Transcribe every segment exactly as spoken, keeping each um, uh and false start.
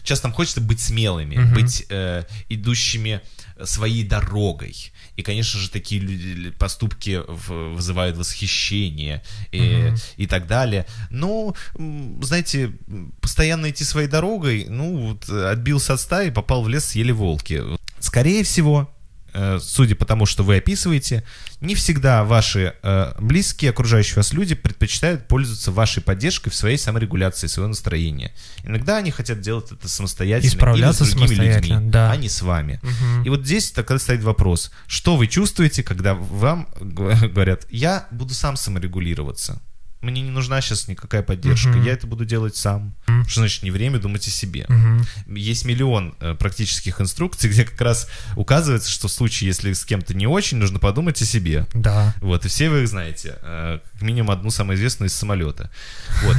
часто нам хочется быть смелыми, угу. быть э, идущими своей дорогой. И, конечно же, такие люди, поступки вызывают восхищение и, mm-hmm. и так далее. Но, знаете, постоянно идти своей дорогой, ну, вот, отбился от стаи, попал в лес, съели волки. Скорее всего, судя по тому, что вы описываете, не всегда ваши э, близкие, окружающие вас люди предпочитают пользоваться вашей поддержкой в своей саморегуляции, своего настроения. Иногда они хотят делать это самостоятельно или с другими людьми, да. а не с вами. Угу. И вот здесь тогда стоит вопрос, что вы чувствуете, когда вам говорят, я буду сам саморегулироваться. Мне не нужна сейчас никакая поддержка, uh-huh. я это буду делать сам. Uh-huh. Что значит не время думать о себе? Uh-huh. Есть миллион э, практических инструкций, где как раз указывается, что в случае, если с кем-то не очень, нужно подумать о себе. Да. Вот, и все вы их знаете. Э, как минимум одну самую известную из самолета. Вот.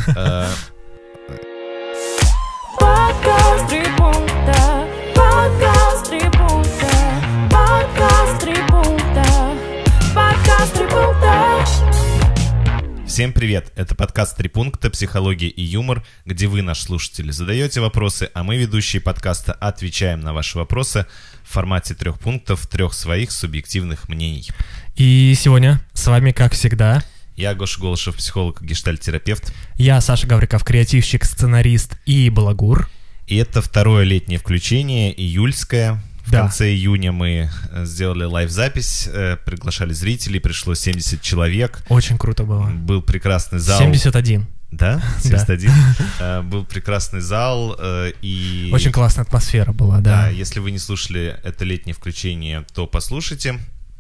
Подкаст три пункта. Подкаст три пункта. Подкаст три пункта. Подкаст три пункта. Всем привет! Это подкаст «Три пункта. Психология и юмор», где вы, наш слушатель, задаете вопросы, а мы, ведущие подкаста, отвечаем на ваши вопросы в формате трех пунктов, трех своих субъективных мнений. И сегодня с вами, как всегда, я Гоша Голышев, психолог и гештальт-терапевт. Я Саша Гавриков, креативщик, сценарист и балагур. И это второе летнее включение, июльское. В да. конце июня мы сделали лайв-запись, приглашали зрителей, пришло семьдесят человек. Очень круто было. Был прекрасный зал. семьдесят один. Да? семьдесят один. Да. Был прекрасный зал. И... Очень классная атмосфера была, да. Да, если вы не слушали это летнее включение, то послушайте.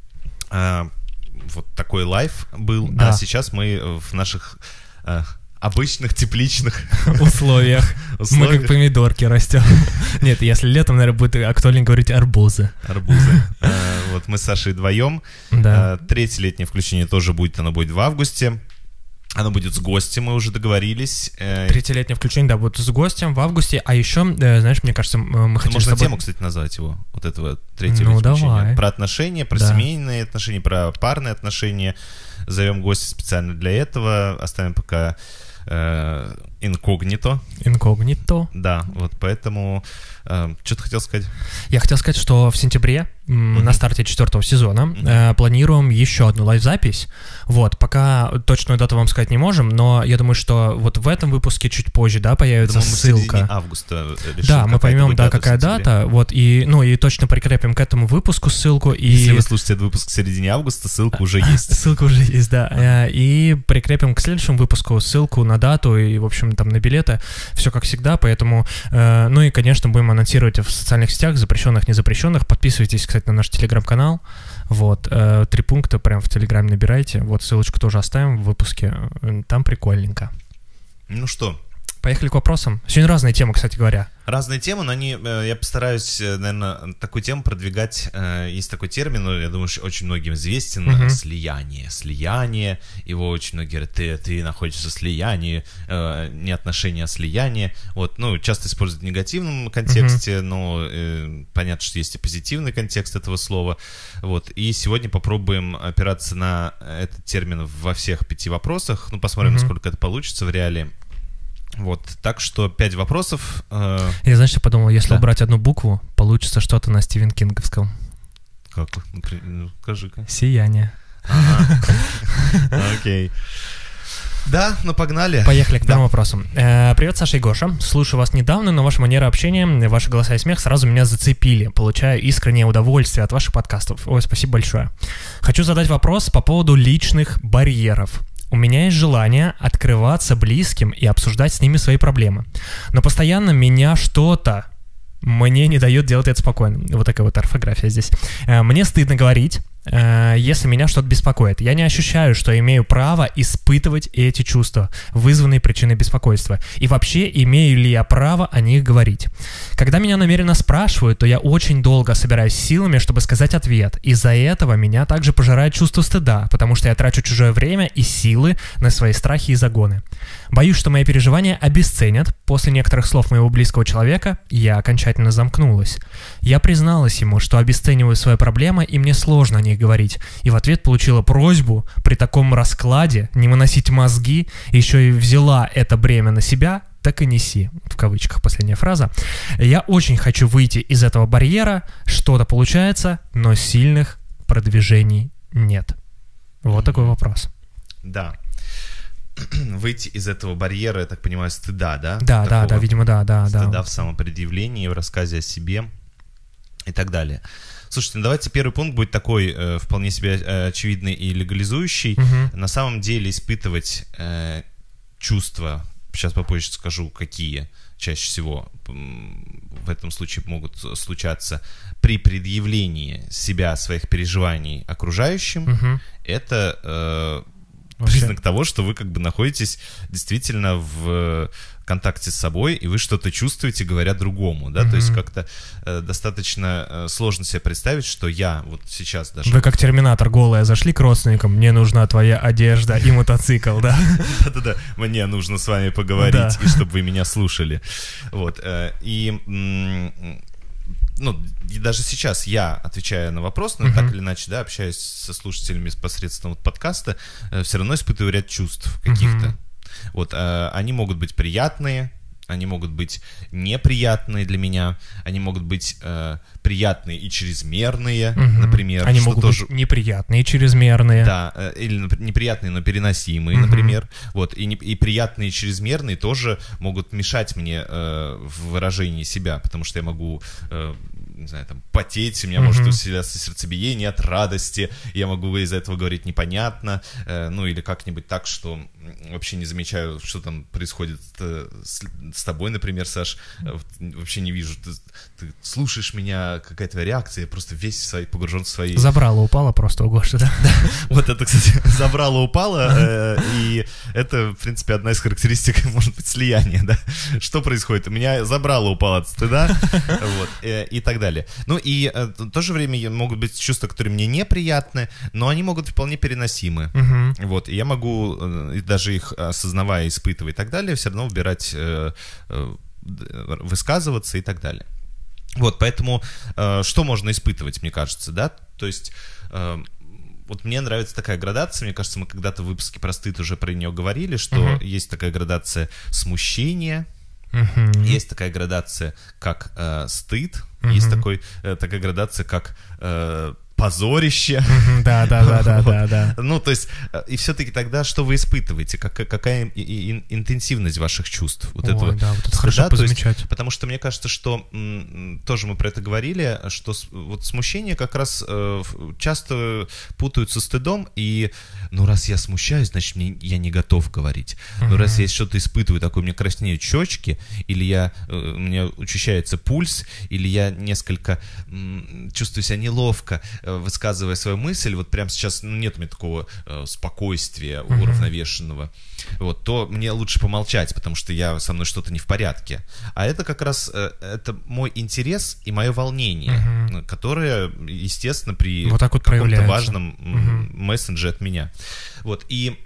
Вот такой лайв был. Да. А сейчас мы в наших... обычных тепличных условиях. условиях. Мы как помидорки растем. Нет, если летом, наверное, будет актуально говорить арбузы. Арбузы. Вот мы с Сашей вдвоем. Да. Третье летнее включение тоже будет, оно будет в августе. Оно будет с гостем, мы уже договорились. Третье летнее включение, да, будет с гостем в августе. А еще, знаешь, мне кажется, мы хотим... Можно тему, кстати, назвать его, вот этого третьего летнего включения. Про отношения, про семейные отношения, про парные отношения. Зовем гостя специально для этого. Оставим пока... инкогнито. Инкогнито. Да, вот поэтому... Э, что ты хотел сказать? Я хотел сказать, что в сентябре, mm-hmm. на старте четвертого сезона, mm-hmm. э, планируем еще одну лайв-запись. Вот, пока точную дату вам сказать не можем, но я думаю, что вот в этом выпуске чуть позже, да, появится думаю, ссылка. Мы в середине августа решим, да, мы поймем, да, какая дата, вот, и, ну, и точно прикрепим к этому выпуску ссылку. И... Если вы слушаете этот выпуск в середине августа, ссылка уже есть. Ссылка уже есть, да. И прикрепим к следующему выпуску ссылку на дату и, в общем, там, на билеты. Все как всегда, поэтому, ну и, конечно, будем анонсировать в социальных сетях, запрещенных, незапрещенных. Подписывайтесь, кстати, на наш телеграм-канал. Вот, э, три пункта прям в телеграме набирайте. Вот ссылочку тоже оставим в выпуске. Там прикольненько. Ну что? Поехали к вопросам. Сегодня разные темы, кстати говоря. Разные темы, но они, я постараюсь, наверное, такую тему продвигать. Есть такой термин, но я думаю, что очень многим известен, uh-huh. слияние. Слияние, его очень многие говорят, ты, ты находишься в слиянии, не отношения, а слияние. Вот, ну, часто используют в негативном контексте, uh-huh. но э, понятно, что есть и позитивный контекст этого слова. Вот, и сегодня попробуем опираться на этот термин во всех пяти вопросах. Ну, посмотрим, uh-huh. насколько это получится в реале. Вот, так что пять вопросов. Э... Я, знаешь, я подумал, если да. убрать одну букву, получится что-то на Стивен Кинговском. Как? Ну, скажи-ка. Сияние. Окей. Да, ну погнали. Поехали к первому вопросу. Привет, Саша и Гоша. Слушаю вас недавно, но ваша манера общения, ваши голоса и смех сразу меня зацепили. Получаю искреннее удовольствие от ваших подкастов. Ой, спасибо большое. Хочу задать вопрос по поводу личных барьеров. У меня есть желание открываться близким и обсуждать с ними свои проблемы. Но постоянно меня что-то мне не дает делать это спокойно. Вот такая вот орфография здесь. Мне стыдно говорить, если меня что-то беспокоит. Я не ощущаю, что имею право испытывать эти чувства, вызванные причиной беспокойства. И вообще, имею ли я право о них говорить? Когда меня намеренно спрашивают, то я очень долго собираюсь силами, чтобы сказать ответ. Из-за этого меня также пожирает чувство стыда, потому что я трачу чужое время и силы на свои страхи и загоны. Боюсь, что мои переживания обесценят. После некоторых слов моего близкого человека я окончательно замкнулась. Я призналась ему, что обесцениваю свои проблемы, и мне сложно о них говорить. И в ответ получила просьбу при таком раскладе не выносить мозги, еще и взяла это бремя на себя. так и неси, в кавычках последняя фраза. Я очень хочу выйти из этого барьера, что-то получается, но сильных продвижений нет. Вот такой вопрос. Да. Выйти из этого барьера, я так понимаю, стыда, да? Да, Такого да, да, видимо, да, да. Стыда да. в самопредъявлении, в рассказе о себе и так далее. Слушайте, ну давайте первый пункт будет такой, э, вполне себе э, очевидный и легализующий. Угу. На самом деле испытывать э, чувства, сейчас попозже скажу, какие чаще всего в этом случае могут случаться при предъявлении себя, своих переживаний окружающим, Угу. это э, Вообще. признак того, что вы как бы находитесь действительно в контакте с собой, и вы что-то чувствуете, говоря другому, да, Mm-hmm. то есть как-то э, достаточно э, сложно себе представить, что я вот сейчас даже... Вы как терминатор голая зашли к родственникам, мне нужна твоя одежда и мотоцикл, да? Да-да-да, мне нужно с вами поговорить, и чтобы вы меня слушали. Вот, э, и... м- Ну, и даже сейчас я, отвечая на вопрос, но uh-huh. так или иначе, да, общаясь со слушателями посредством вот подкаста, э, все равно испытываю ряд чувств каких-то. Uh-huh. Вот, э, они могут быть приятные, они могут быть неприятные для меня, они могут быть э, приятные и чрезмерные, uh-huh. например. Они что могут тоже... быть неприятные, чрезмерные. Да, э, или неприятные, но переносимые, uh-huh. например. Вот, и, не, и приятные и чрезмерные тоже могут мешать мне э, в выражении себя, потому что я могу... Э, не знаю, там, потеть, у меня uh-huh. может усиляться сердцебиение от радости, я могу из-за этого говорить непонятно, э, ну или как-нибудь так, что вообще не замечаю, что там происходит э, с, с тобой, например, Саш, э, вообще не вижу, ты, ты слушаешь меня, какая твоя реакция, я просто весь свой, погружен в свои... Забрало, упало просто у Гоши, да? Вот это, кстати, забрало, упало, э, и это, в принципе, одна из характеристик, может быть, слияния, да? Что происходит? У меня забрало, упало от стыда, вот, э, и так далее. Ну и э, в то же время могут быть чувства, которые мне неприятны, но они могут вполне переносимы. Uh-huh. Вот, и я могу, э, даже их осознавая, испытывая и так далее, все равно выбирать, э, э, высказываться и так далее. Вот, поэтому э, что можно испытывать, мне кажется, да? То есть... Э, Вот мне нравится такая градация, мне кажется, мы когда-то в выпуске про стыд уже про нее говорили, что uh-huh. есть такая градация смущения, uh-huh. есть такая градация, как э, стыд, uh-huh. есть такой, э, такая градация, как э, позорище. Uh-huh. Да, да, да, да, вот. да, да. Ну, то есть, и все-таки тогда что вы испытываете? Как, какая ин, интенсивность ваших чувств? Вот Ой, этого да, вот это стыда, хорошо позамечать. Есть, потому что мне кажется, что м, тоже мы про это говорили, что с, вот смущение как раз э, часто путают со стыдом, и ну раз я смущаюсь, значит мне, я не готов говорить. Uh-huh. Ну раз я что-то испытываю, такое, у меня краснеют щечки, или я, э, у меня учащается пульс, или я несколько м, чувствую себя неловко, высказывая свою мысль, вот прямо сейчас ну, нет у меня такого э, спокойствия uh-huh. уравновешенного, вот, то мне лучше помолчать, потому что я, со мной что-то не в порядке. А это как раз, э, это мой интерес и мое волнение, uh-huh. которое, естественно, при вот так вот каком-то важном uh-huh. месседже от меня. Вот, и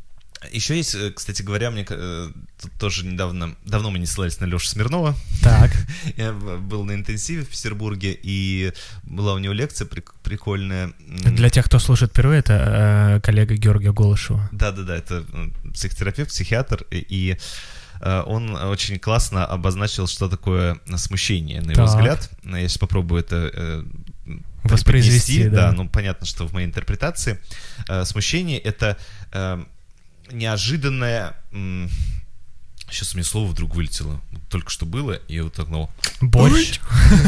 еще есть, кстати говоря, мне тут тоже недавно, давно мы не ссылались на Лешу Смирнова. Так. Я был на интенсиве в Петербурге, и была у него лекция прикольная. Для тех, кто слушает впервые, это э, коллега Георгия Голышева. Да-да-да, это психотерапевт, психиатр, и он очень классно обозначил, что такое смущение, на его так. взгляд. Я сейчас попробую это воспроизвести. Да. да, ну понятно, что в моей интерпретации смущение — это неожиданное... Сейчас у меня слово вдруг вылетело. Только что было, и я вот так, ну... Борщ?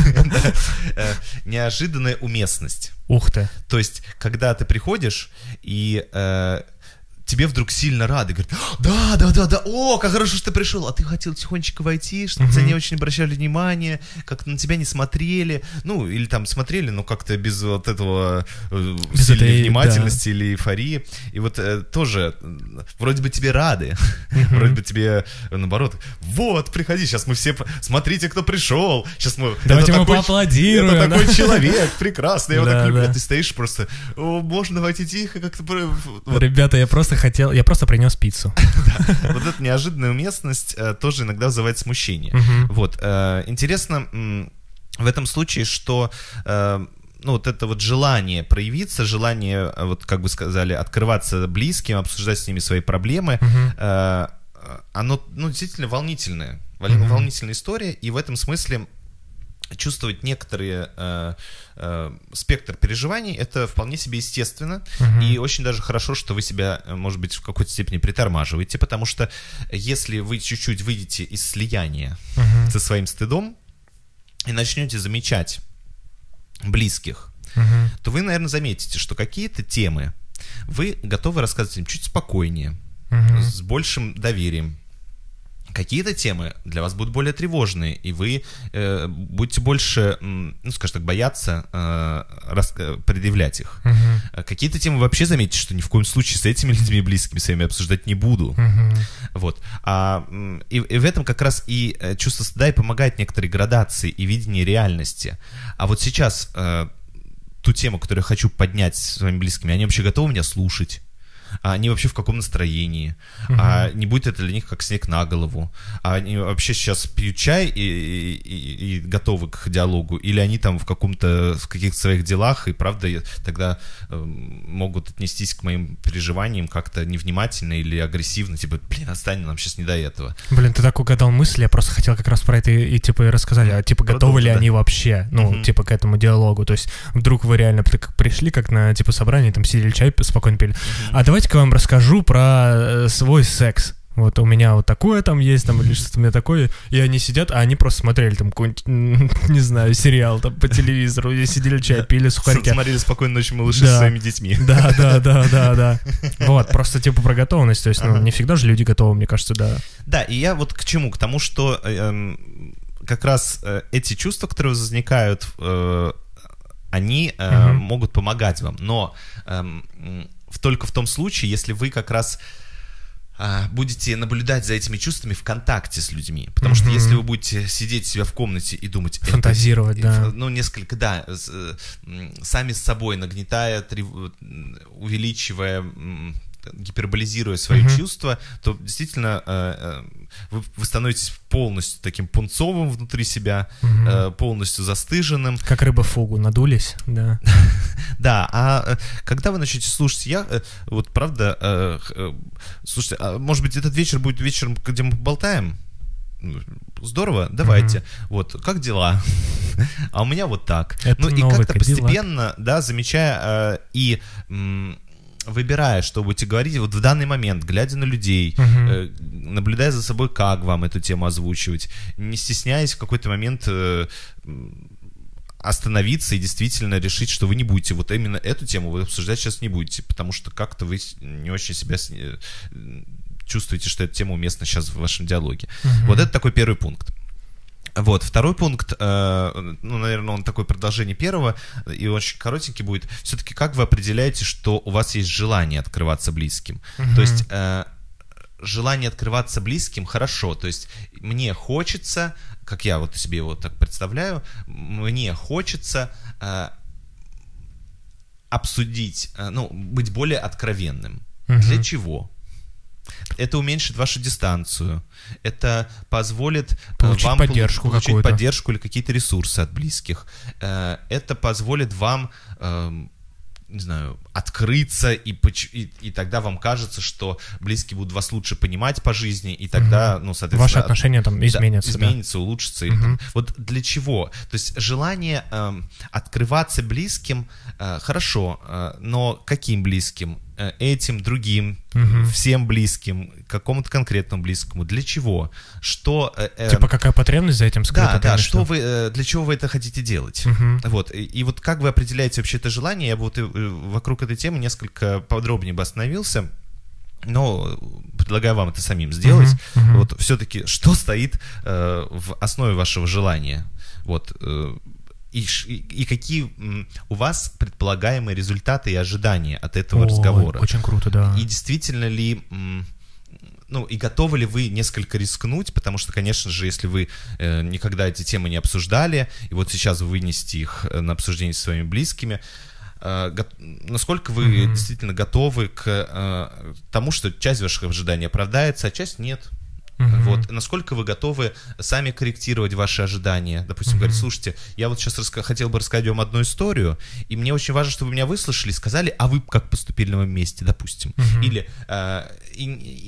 Неожиданная уместность. Ух ты. То есть, когда ты приходишь, и... тебе вдруг сильно рады, говорят, да, да, да, да, о, как хорошо, что ты пришел, а ты хотел тихонечко войти, что uh-huh. тебя не очень обращали внимания, как-то на тебя не смотрели, ну, или там смотрели, но как-то без вот этого без сильной этой, внимательности да. или эйфории, и вот э, тоже, вроде бы тебе рады, uh-huh. вроде бы тебе, наоборот, вот, приходи, сейчас мы все, смотрите, кто пришел, сейчас мы... Давайте мы такой, поаплодируем. Это да? такой человек прекрасный, я да, вот так люблю, да. а ты стоишь просто, о, можно войти тихо, как-то... Вот. Ребята, я просто хотел, я просто принес пиццу. Да. Вот эта неожиданная уместность э, тоже иногда вызывает смущение. Uh-huh. Вот, э, интересно м, в этом случае, что э, ну, вот это вот желание проявиться, желание, вот как бы сказали, открываться близким, обсуждать с ними свои проблемы, uh-huh. э, оно, ну, действительно волнительное, mm-hmm. волнительная история, и в этом смысле чувствовать некоторые э, э, спектр переживаний, это вполне себе естественно, uh-huh. и очень даже хорошо, что вы себя, может быть, в какой-то степени притормаживаете, потому что если вы чуть-чуть выйдете из слияния uh-huh. со своим стыдом и начнете замечать близких, uh-huh. то вы, наверное, заметите, что какие-то темы вы готовы рассказывать им чуть спокойнее, uh-huh. с большим доверием. Какие-то темы для вас будут более тревожные, и вы э, будете больше, ну, скажем так, бояться э, рас, предъявлять их. Uh-huh. Какие-то темы вообще заметите, что ни в коем случае с этими людьми близкими своими обсуждать не буду. Uh-huh. Вот. А, и, и в этом как раз и чувство стыда и помогает некоторой градации и видению реальности. А вот сейчас э, ту тему, которую я хочу поднять с своими близкими, они вообще готовы меня слушать? А они вообще в каком настроении, uh-huh. а не будет это для них как снег на голову, а они вообще сейчас пьют чай и, и, и, и готовы к диалогу, или они там в каком-то, в каких-то своих делах, и правда тогда э, могут отнестись к моим переживаниям как-то невнимательно или агрессивно, типа, блин, отстань, нам сейчас не до этого. Блин, ты так угадал мысль, я просто хотел как раз про это и, и типа и рассказать, а типа готовы Продолжи, ли да. они вообще, ну, uh-huh. типа к этому диалогу, то есть вдруг вы реально пришли как на типа собрание, там сидели чай, спокойно пили, uh-huh. а давайте Давайте-ка вам расскажу про свой секс. Вот у меня вот такое там есть, там, или что-то у меня такое. И они сидят, а они просто смотрели там какой-нибудь, не знаю, сериал там по телевизору. И сидели, чай пили, сухарики. Смотрели «Спокойной ночи, малыши» с своими детьми. Да, да, да, да, да. Вот, просто типа про готовность. То есть, ну, не всегда же люди готовы, мне кажется, да. Да, и я вот к чему? К тому, что как раз эти чувства, которые возникают, они могут помогать вам. Но только в том случае, если вы как раз а, будете наблюдать за этими чувствами в контакте с людьми. Потому mm-hmm. что если вы будете сидеть у себя в комнате и думать... Фантазировать, это, да. Ну, несколько, да, с, сами с собой нагнетая, трев... увеличивая, гиперболизируя свои mm-hmm. чувства, то действительно э, вы, вы становитесь полностью таким пунцовым внутри себя, mm-hmm. э, полностью застыженным. Как рыба в фугу, надулись, да. Да, а когда вы начнете слушать, я вот правда, э, э, слушайте, а может быть этот вечер будет вечером, где мы поболтаем? Здорово, давайте. Mm-hmm. Вот, как дела? А у меня вот так. Это ну и как-то Кадиллак. Постепенно, да, замечая э, и м, выбирая, что будете говорить вот в данный момент, глядя на людей, uh-huh. э, наблюдая за собой, как вам эту тему озвучивать, не стесняясь в какой-то момент э, остановиться и действительно решить, что вы не будете вот именно эту тему вы обсуждать сейчас не будете, потому что как-то вы не очень себя с... чувствуете, что эта тема уместна сейчас в вашем диалоге. Uh-huh. Вот это такой первый пункт. Вот, второй пункт, э, ну, наверное, он такое продолжение первого, и очень коротенький будет. Все-таки как вы определяете, что у вас есть желание открываться близким? Uh-huh. То есть э, желание открываться близким хорошо, то есть мне хочется, как я вот себе его так представляю, мне хочется э, обсудить, э, ну, быть более откровенным. Uh-huh. Для чего? Это уменьшит вашу дистанцию, это позволит получить вам поддержку получить какую-то. поддержку или какие-то ресурсы от близких. Это позволит вам, не знаю, открыться, и, и, и тогда вам кажется, что близкие будут вас лучше понимать по жизни, и тогда, угу. ну, соответственно... Ваши отношения там изменятся. Да, изменятся, да. улучшатся. Угу. Там, вот для чего? То есть желание э, открываться близким э, хорошо, э, но каким близким? Э, этим, другим, угу. всем близким, какому-то конкретному близкому. Для чего? Что... Э, э, типа какая потребность за этим скрыта? Да, да, что вы, э, для чего вы это хотите делать? Угу. Вот. И, и вот как вы определяете вообще это желание? Я бы вот и, вокруг этой темы несколько подробнее бы остановился, но предлагаю вам это самим сделать. Uh-huh, uh-huh. Вот все-таки, что стоит э, в основе вашего желания? Вот, э, и, и какие м, у вас предполагаемые результаты и ожидания от этого О, разговора? Очень круто, да. И действительно ли... М, ну, и готовы ли вы несколько рискнуть, потому что, конечно же, если вы э, никогда эти темы не обсуждали, и вот сейчас вы вынесете их на обсуждение со своими близкими, насколько вы mm-hmm. действительно готовы к э, тому, что часть ваших ожиданий оправдается, а часть нет. Mm-hmm. Вот. Насколько вы готовы сами корректировать ваши ожидания. Допустим, mm-hmm. говорить, слушайте, я вот сейчас раска- хотел бы рассказать вам одну историю, и мне очень важно, чтобы вы меня выслушали, сказали, а вы как поступили на моем месте, допустим. Mm-hmm. Или э, и, и,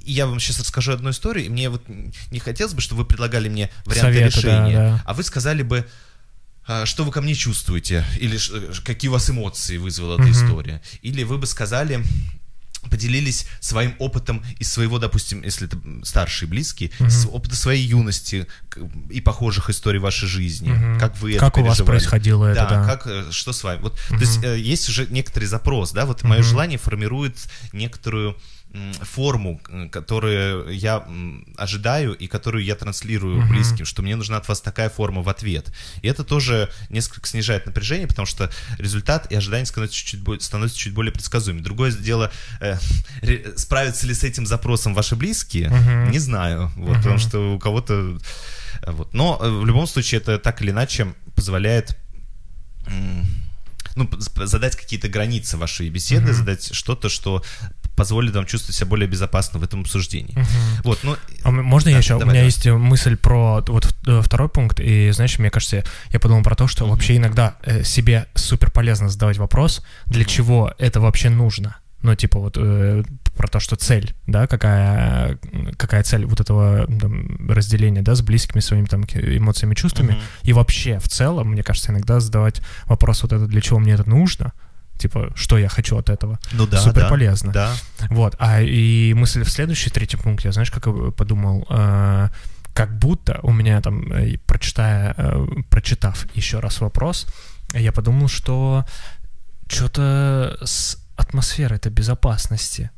я вам сейчас расскажу одну историю, и мне вот не хотелось бы, чтобы вы предлагали мне варианты Советы, решения, да, да. а вы сказали бы, что вы ко мне чувствуете, или какие у вас эмоции вызвала эта Мгм. история. Или вы бы сказали, поделились своим опытом из своего, допустим, если это старшие, близкие, Мгм. с опыта своей юности к- и похожих историй в вашей жизни. Мгм. Как вы это Как у вас переживали. происходило это, да. как, э, что с вами. Вот, Мгм. То есть э, есть уже некоторый запрос, да, вот мое Мгм. желание формирует некоторую м, форму, э, которую я м, ожидаю и которую я транслирую Мгм. близким, что мне нужна от вас такая форма в ответ. И это тоже несколько снижает напряжение, потому что результат и ожидание становятся чуть, бо- становятся чуть более предсказуемыми. Другое дело, э, ре- справятся ли с этим запросом ваши близкие, Мгм. не знаю, вот, Мгм. потому что у кого-то... э, Вот. Но э, в любом случае это так или иначе позволяет... м, ну, п- задать какие-то границы вашей беседы, Мгм. задать что-то, что позволит вам чувствовать себя более безопасно в этом обсуждении. Мгм. Вот, ну, А м- можно я да, еще? У давай, меня давай. есть мысль про вот э, второй пункт, и знаешь, мне кажется, я подумал про то, что вообще иногда э, себе супер полезно задавать вопрос, для Мгм. чего это вообще нужно. Ну, типа вот э, про то, что цель, да, какая, какая цель вот этого там, разделения, да, с близкими своими там ки- эмоциями, чувствами. Мгм. И вообще, в целом, мне кажется, иногда задавать вопрос вот это, для чего мне это нужно, типа, что я хочу от этого. ну да, Супер да, полезно. Да. Вот, а и мысль в следующий, третий пункт, я знаешь, как я подумал, э, как будто у меня там, э, прочитая, э, прочитав еще раз вопрос, я подумал, что что-то с атмосферой это безопасности.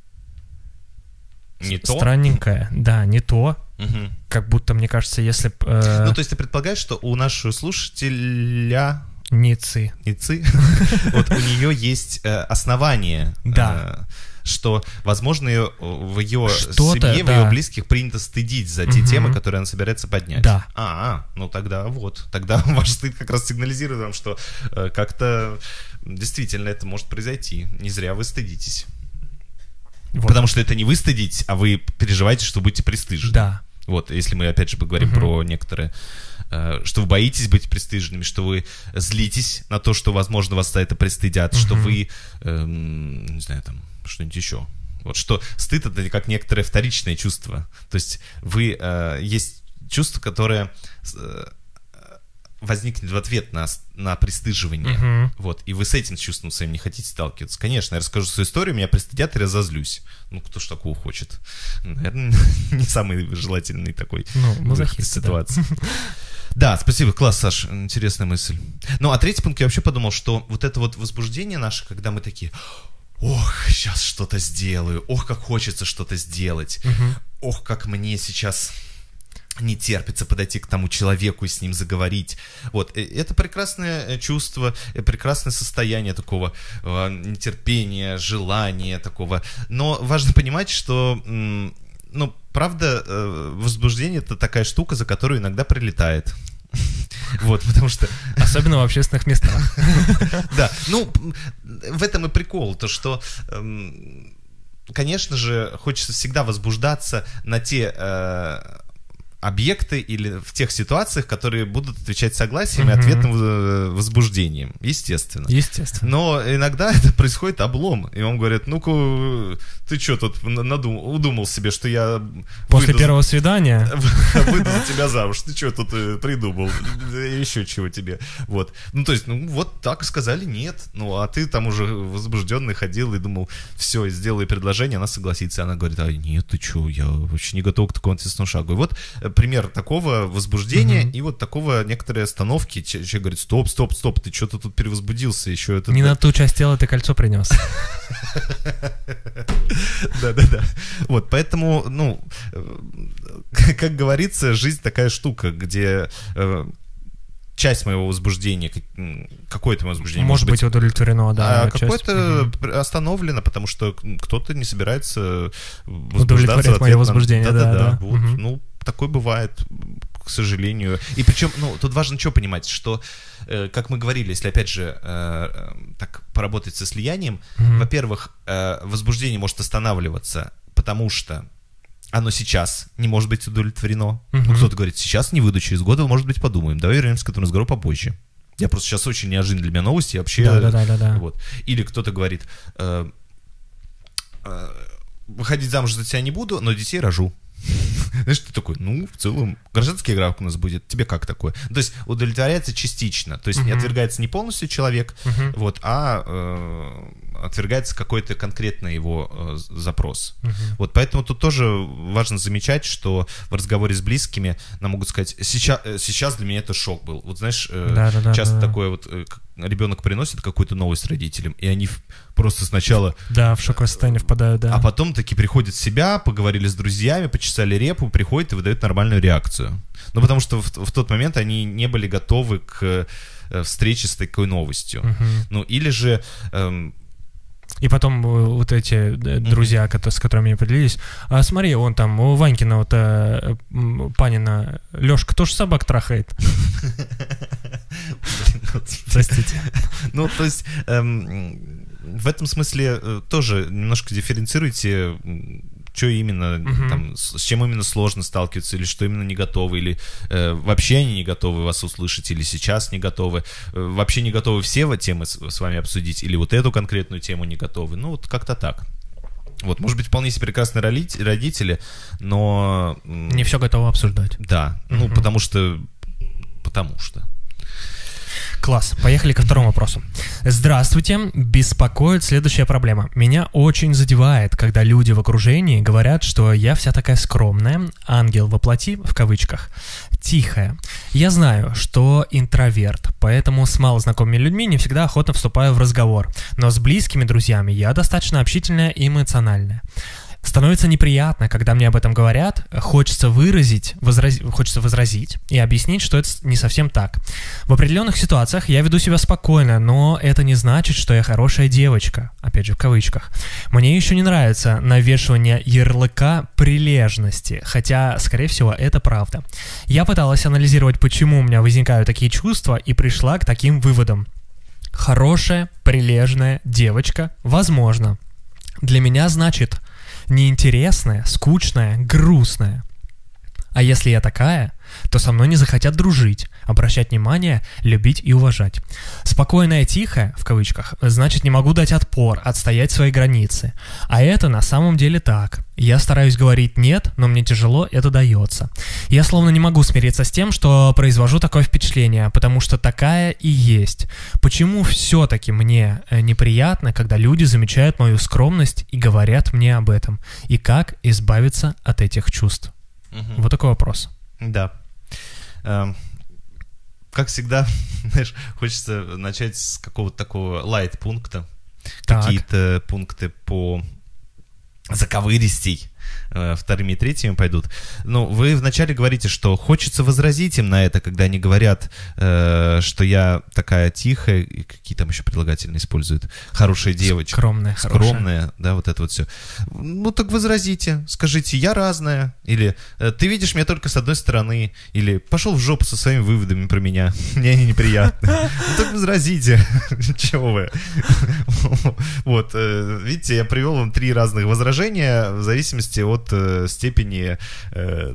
Не С- то? Странненькое, да, не то. Мгм. Как будто, мне кажется, если б... э, Ну, то есть ты предполагаешь, что у нашего слушателя... не ци. Ницы, вот у нее есть э, основание, Да. э, что, возможно, ее, в ее Что-то, семье, в да. ее близких принято стыдить за те Мгм. темы, которые она собирается поднять. Да. А, ну тогда вот, тогда ваш стыд как раз сигнализирует вам, что э, как-то действительно это может произойти. Не зря вы стыдитесь. Вот. Потому что это не вы стыдитесь, а вы переживаете, что будете пристыжены. Да. Вот, если мы опять же поговорим Мгм. про некоторые, э, что вы боитесь быть пристыженными, что вы злитесь на то, что, возможно, вас за это пристыдят, что Мгм. вы, эм, не знаю, там, что-нибудь еще. Вот что стыд — это как некоторое вторичное чувство. То есть вы, э, есть чувство, которое э, возникнет в ответ на, с- на пристыживание. Мгм. Вот, и вы с этим чувством своим не хотите сталкиваться. Конечно, я расскажу свою историю, меня пристыдят, и я разозлюсь. Ну, кто ж такого хочет? Наверное, не самый желательный такой Ну, выход из мазохисты, да. ситуации. Да, спасибо, класс, Саш, интересная мысль. Ну, а третий пункт, я вообще подумал, что вот это вот возбуждение наше, когда мы такие: ох, сейчас что-то сделаю, ох, как хочется что-то сделать, Мгм. ох, как мне сейчас не терпится подойти к тому человеку и с ним заговорить. Вот, э, это прекрасное э, чувство, э, прекрасное состояние такого э, нетерпения, желания такого. Но важно понимать, что, м, ну, правда, э, возбуждение — это такая штука, за которую иногда прилетает. Вот, потому что... Особенно в общественных местах. Да, ну, в этом и прикол, то что, эм, конечно же, хочется всегда возбуждаться на те э, объекты или в тех ситуациях, которые будут отвечать согласием и Мгм. ответным э, возбуждением, естественно. Естественно. Но иногда это происходит облом, и вам говорят: ну-ка, ты что тут надумал, удумал себе, что я После выйду за- первого свидания. выйду за тебя замуж, ты что тут э, придумал, Да еще чего тебе, вот. Ну, то есть, ну, вот так сказали нет, ну, а ты там уже возбужденный ходил и думал: все, сделай предложение, она согласится, она говорит: а нет, ты что, я вообще не готов к такому ответственному шагу. И вот э, пример такого возбуждения Мгм. и вот такого некоторой остановки, Че- человек говорит: стоп, стоп, стоп, ты что-то тут перевозбудился, еще это... Не на ту часть тела ты кольцо принес. Да-да-да. Вот, поэтому, ну, э, как говорится, жизнь такая штука, где э, часть моего возбуждения, как- м, какое-то мое возбуждение Может быть удовлетворено, да. а часть. какое-то Мгм. пр- остановлено, потому что кто-то не собирается возбуждаться Удовлетворять в ответ мое на- возбуждение, да, Да-да-да, да. вот, Мгм. ну, такое бывает, к сожалению. И причем, ну, тут важно что понимать, что, э, как мы говорили, если, опять же, э, э, так поработать со слиянием, Мгм. во-первых, э, возбуждение может останавливаться, потому что оно сейчас не может быть удовлетворено. Мгм. Ну, кто-то говорит: сейчас не выйду, через год, может быть, подумаем. Давай вернемся к этому разговору попозже. Я просто сейчас очень неожиданно для меня новости, я вообще... Да-да-да-да-да. Вот. Или кто-то говорит: э, э, выходить замуж за тебя не буду, но детей рожу. Знаешь, ты такой, ну, в целом, гражданский брак у нас будет, тебе как такое? То есть удовлетворяется частично, то есть uh-huh. не отвергается не полностью человек, uh-huh. вот, а э, отвергается какой-то конкретный его э, запрос. Uh-huh. Вот, поэтому тут тоже важно замечать, что в разговоре с близкими нам могут сказать, сейчас, сейчас для меня это шок был. Вот знаешь, э, да, да, часто да, да. такое вот, э, ребенок приносит какую-то новость родителям, и они просто сначала... Да, в шоковое состояние впадают, да. А потом таки приходят в себя, поговорили с друзьями, почесали репу, приходят и выдают нормальную реакцию. Ну, потому что в, в тот момент они не были готовы к э, встрече с такой новостью. Uh-huh. Ну, или же... Эм... И потом вот эти друзья, uh-huh. с которыми поделились, а смотри, он там, у Ванькина, вот, э, Панина, Лёшка тоже собак трахает. Простите. Ну, то есть... В этом смысле э, тоже немножко дифференцируйте, что именно, uh-huh. там, с, с чем именно сложно сталкиваться, или что именно не готовы, или э, вообще они не готовы вас услышать, или сейчас не готовы, э, вообще не готовы все темы с, с вами обсудить, или вот эту конкретную тему не готовы. Ну, вот как-то так. Вот, может быть, вполне себе прекрасные родители, но... Не все готовы обсуждать. Да, uh-huh. ну, потому что... Потому что... Класс. Поехали ко второму вопросу. Здравствуйте. Беспокоит следующая проблема. Меня очень задевает, когда люди в окружении говорят, что я вся такая скромная, ангел воплоти, в кавычках, тихая. Я знаю, что интроверт, поэтому с малознакомыми людьми не всегда охотно вступаю в разговор. Но с близкими друзьями я достаточно общительная и эмоциональная. Становится неприятно, когда мне об этом говорят, хочется выразить, возрази, хочется возразить и объяснить, что это не совсем так. В определенных ситуациях я веду себя спокойно, но это не значит, что я хорошая девочка, опять же в кавычках. Мне еще не нравится навешивание ярлыка прилежности, хотя, скорее всего, это правда. Я пыталась анализировать, почему у меня возникают такие чувства, и пришла к таким выводам. Хорошая, прилежная девочка, возможно. Для меня значит... неинтересная, скучная, грустная. А если я такая, то со мной не захотят дружить, обращать внимание, любить и уважать. Спокойная, тихая, в кавычках, значит не могу дать отпор, отстоять свои границы. А это на самом деле так. Я стараюсь говорить «нет», но мне тяжело это дается. Я словно не могу смириться с тем, что произвожу такое впечатление, потому что такая и есть. Почему все-таки мне неприятно, когда люди замечают мою скромность и говорят мне об этом? И как избавиться от этих чувств? Угу. Вот такой вопрос. Да. Эм, как всегда, знаешь, хочется начать с какого-то такого лайт-пункта. Так. Какие-то пункты по заковыристей э, вторыми и третьими пойдут. Ну, вы вначале говорите, что хочется возразить им на это, когда они говорят, э, что я такая тихая, и какие там еще прилагательные используют, хорошая девочка. Скромная, Скромная, хорошая. Да, вот это вот все. Ну, так возразите, скажите, я разная, или ты видишь меня только с одной стороны, или пошел в жопу со своими выводами про меня, мне они неприятны. Ну, так возразите, чего вы. Вот, видите, я привел вам три разных возражения, в зависимости от э, степени э,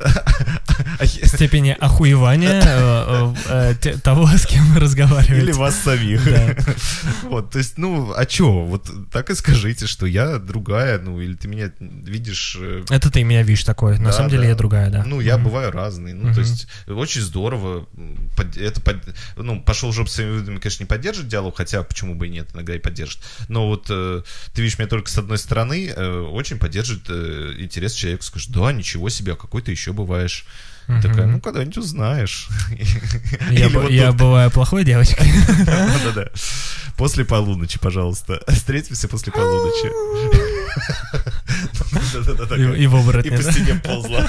степени охуевания э, э, э, того, с кем вы разговариваете. Или вас самих. Да. Вот, то есть, ну, а чё? Вот так и скажите, что я другая, ну, или ты меня видишь... Э... Это ты меня видишь такой, на да, самом да. деле я другая, да. Ну, я mm-hmm. бываю разный, ну, mm-hmm. то есть, очень здорово. Это, ну, пошел в жопу своими выводами, конечно, не поддержит диалог, хотя почему бы и нет, иногда и поддержит. Но вот э, ты видишь меня только с одной стороны, э, очень поддержит э, интерес человека, скажет, да, ничего себе, а какой ты еще бываешь. Uh-huh. Такая, ну, когда-нибудь узнаешь. Я, б- вот я бываю плохой девочкой. Да-да-да. После полуночи, пожалуйста. Встретимся после полуночи. И в оборотне, да? И по стене ползла.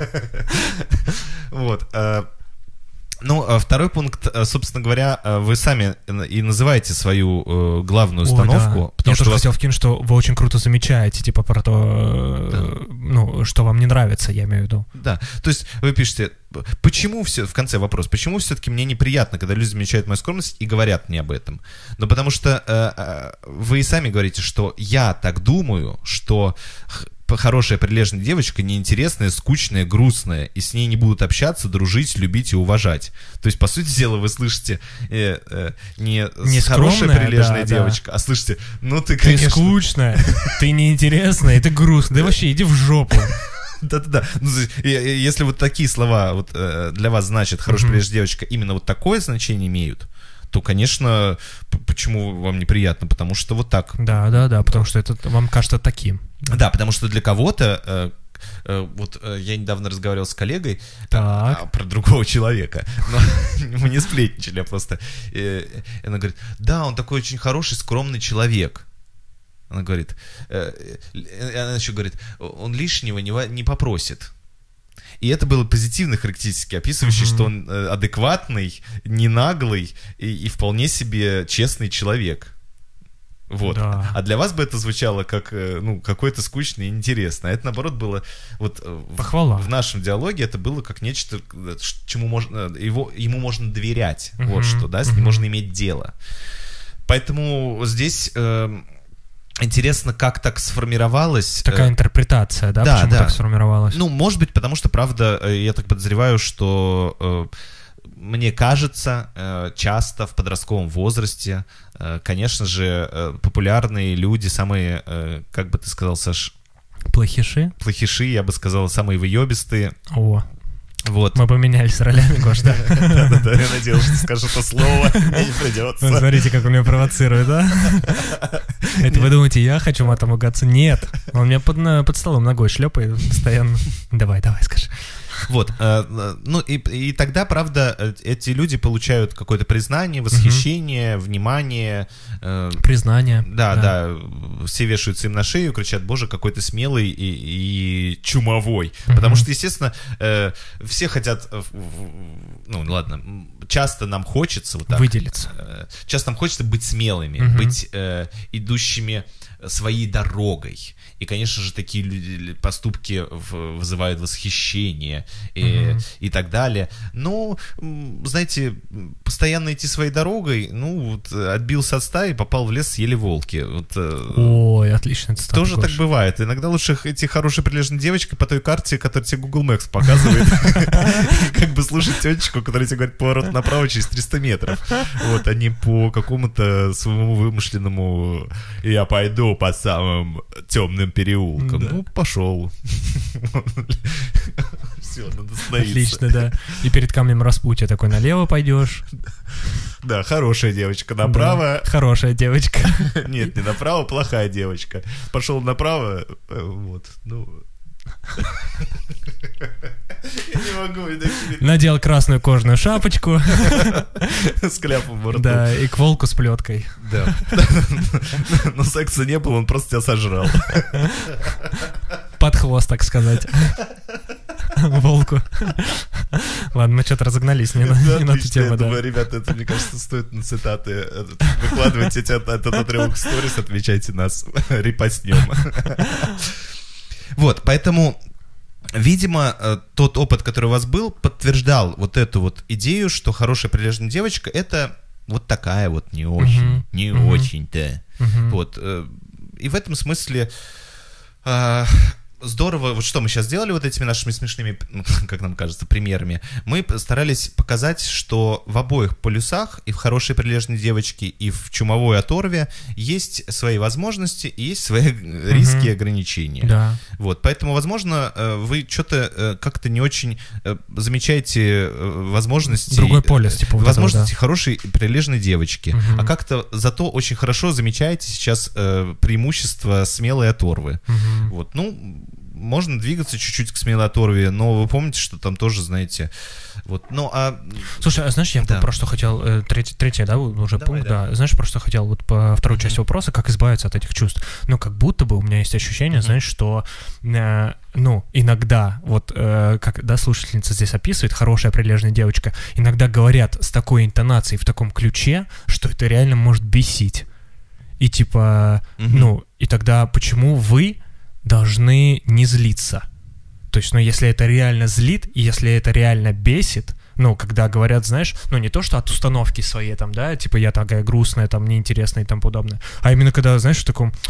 Вот. Ну, второй пункт, собственно говоря, вы сами и называете свою э, главную установку. Ой, да. Потому Я что тоже вас... хотел вкинуть, что вы очень круто замечаете, типа, про то, да. э, ну, что вам не нравится, я имею в виду. Да, то есть вы пишете, почему все, в конце вопрос, почему все-таки мне неприятно, когда люди замечают мою скромность и говорят мне об этом? Ну, потому что э, э, вы и сами говорите, что я так думаю, что хорошая, прилежная девочка неинтересная, скучная, грустная, и с ней не будут общаться, дружить, любить и уважать. То есть, по сути дела, вы слышите э, э, не, не хорошая, скромная, прилежная да, девочка, да. а слышите, ну ты, Ты конечно... скучная, ты неинтересная, ты грустная, да вообще иди в жопу. Да-да-да. Ну, если вот такие слова вот, э, для вас значат «хорошая, прилежная девочка», именно вот такое значение имеют, то, конечно, почему вам неприятно? Потому что вот так. Да, да, да, потому что это вам кажется таким. Да, потому что для кого-то, э, э, вот э, я недавно разговаривал с коллегой э, про другого человека, но мы не сплетничали, а просто э, она говорит, да, он такой очень хороший, скромный человек. Она говорит, э, э, она еще говорит, он лишнего не, не попросит. И это было позитивно характеристики, описывающие, mm-hmm. что он э, адекватный, не наглый и, и вполне себе честный человек. Вот. Да. А для вас бы это звучало как э, ну, какой-то скучный и интересный. А это, наоборот, было вот, похвала. В, в нашем диалоге это было как нечто, чему можно, его, ему можно доверять. Mm-hmm. Вот что, да, с ним mm-hmm. можно иметь дело. Поэтому здесь... Э, Интересно, как так сформировалась... Такая интерпретация, да? Да, Почему да. так сформировалась? Ну, может быть, потому что, правда, я так подозреваю, что, э, мне кажется, э, часто в подростковом возрасте, э, конечно же, э, популярные люди, самые, э, как бы ты сказал, Саш... Плохиши? Плохиши, я бы сказал, самые выебистые. О, вот. Мы поменялись ролями, Гош, да? Да-да-да, я надеялся, что скажешь это слово, мне не придется. Смотрите, как он меня провоцирует, да? Это вы думаете, я хочу матом ругаться? Нет, он меня под, под столом ногой шлепает постоянно. Давай, давай, скажи. Вот, э, ну и, и тогда, правда, эти люди получают какое-то признание, восхищение, угу. внимание. Э, признание. Да, да, да, все вешаются им на шею, кричат, боже, какой ты смелый и, и чумовой. Угу. Потому что, естественно, э, все хотят, э, ну ладно, часто нам хочется вот так. Выделиться. Э, часто нам хочется быть смелыми, угу. быть э, идущими своей дорогой. И, конечно же, такие люди, поступки вызывают восхищение и, mm-hmm. и так далее. Но, знаете, постоянно идти своей дорогой, ну, вот, отбился от стаи, попал в лес, съели волки. Вот, ой, отлично. Цитата, тоже Гоша. Так бывает. Иногда лучше идти хорошей, прилежной девочкой по той карте, которую тебе Google Maps показывает. Как бы слушать тетечку, которая тебе говорит поворот направо через триста метров. Вот, а не по какому-то своему вымышленному «я пойду по самым темным переулком». Да. Ну, пошел. Все, надо остановиться. Отлично, да. И перед камнем распутья такой налево пойдешь. Да, хорошая девочка. Направо... Да, хорошая девочка. Нет, не направо, плохая девочка. Пошел направо, вот, ну... Я не могу. Надел красную кожаную шапочку. С кляпом в рту. Да, и к волку с плеткой. Да. Но секса не было, он просто тебя сожрал. Под хвост, так сказать. Волку. Ладно, мы что-то разогнались не, на, не на эту тему, я да. думаю, ребята, это, мне кажется, стоит на цитаты выкладывать этот, этот отрывок в сторис, отвечайте нас, репостнем. Вот, поэтому, видимо, тот опыт, который у вас был, подтверждал вот эту вот идею, что хорошая прилежная девочка — это вот такая вот не очень, uh-huh. не uh-huh. очень-то. Uh-huh. Вот, и в этом смысле здорово, вот что мы сейчас сделали вот этими нашими смешными, ну, как нам кажется, примерами. Мы старались показать, что в обоих полюсах, и в хорошей прилежной девочке, и в чумовой оторве, есть свои возможности и есть свои mm-hmm. риски и ограничения. Да. Вот, поэтому, возможно, вы что-то как-то не очень замечаете возможности... Другой полюс, типа вот возможности этого, да. хорошей прилежной девочки, mm-hmm. а как-то зато очень хорошо замечаете сейчас преимущества смелой оторвы. Mm-hmm. Вот, ну... Можно двигаться чуть-чуть к смелой оторве, но вы помните, что там тоже, знаете, вот, ну, а... Слушай, а знаешь, я да. про что хотел, э, третий, третий, да, уже Давай, пункт, да. да, знаешь, про что хотел, вот по второй mm-hmm. части вопроса, как избавиться от этих чувств, ну, как будто бы у меня есть ощущение, mm-hmm. знаешь, что, э, ну, иногда, вот, э, как, да, слушательница здесь описывает, хорошая, прилежная девочка, иногда говорят с такой интонацией, в таком ключе, что это реально может бесить, и типа, mm-hmm. ну, и тогда почему вы должны не злиться. То есть, ну, если это реально злит, и если это реально бесит, ну, когда говорят, знаешь, ну, не то, что от установки своей, там, да, типа, я такая грустная, там, неинтересная и тому подобное, а именно когда, знаешь, в таком,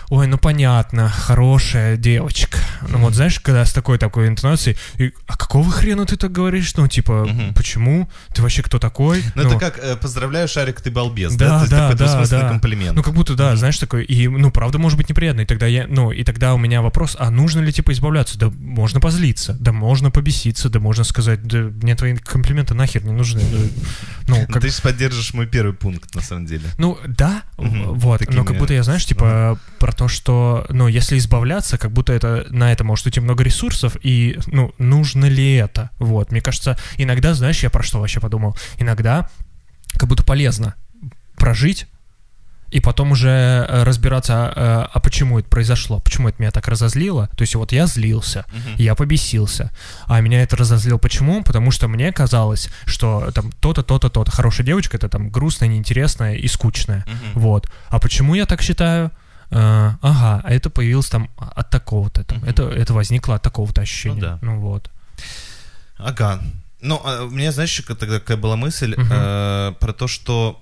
ой, ну понятно, хорошая девочка. Ну вот знаешь, когда с такой такой интонацией, и, а какого хрена ты так говоришь? Ну типа, угу. почему? Ты вообще кто такой? Ну, ну это как, э, поздравляю, Шарик, ты балбес, да? Да, То есть да, такой да, двусмысленный да. комплимент. Ну как будто, да, угу. знаешь, такой, и, ну правда может быть неприятно, и тогда я, ну, и тогда у меня вопрос, а нужно ли типа избавляться? Да можно позлиться, да можно побеситься, да можно сказать, да мне твои комплименты нахер не нужны. Да, ну, как... Ты же поддержишь мой первый пункт, на самом деле. Ну, да, угу. вот, Такими... но как будто я, знаешь, типа, угу. про то, что, ну, если избавляться, как будто это, на это может уйти много ресурсов, и, ну, нужно ли это? Вот, мне кажется, иногда, знаешь, я про что вообще подумал? Иногда как будто полезно прожить, и потом уже разбираться, а, а почему это произошло, почему это меня так разозлило. То есть вот я злился, uh-huh. я побесился, а меня это разозлило почему? Потому что мне казалось, что там то-то, то-то, то-то. Хорошая девочка — это там грустная, неинтересная и скучная. Uh-huh. Вот. А почему я так считаю? А, ага, а это появилось там от такого-то. Там. Uh-huh. Это, это возникло от такого-то ощущения. Ну, да. Ну вот. Ага. Ну, у меня, знаешь, тогда какая была мысль uh-huh. э, про то, что...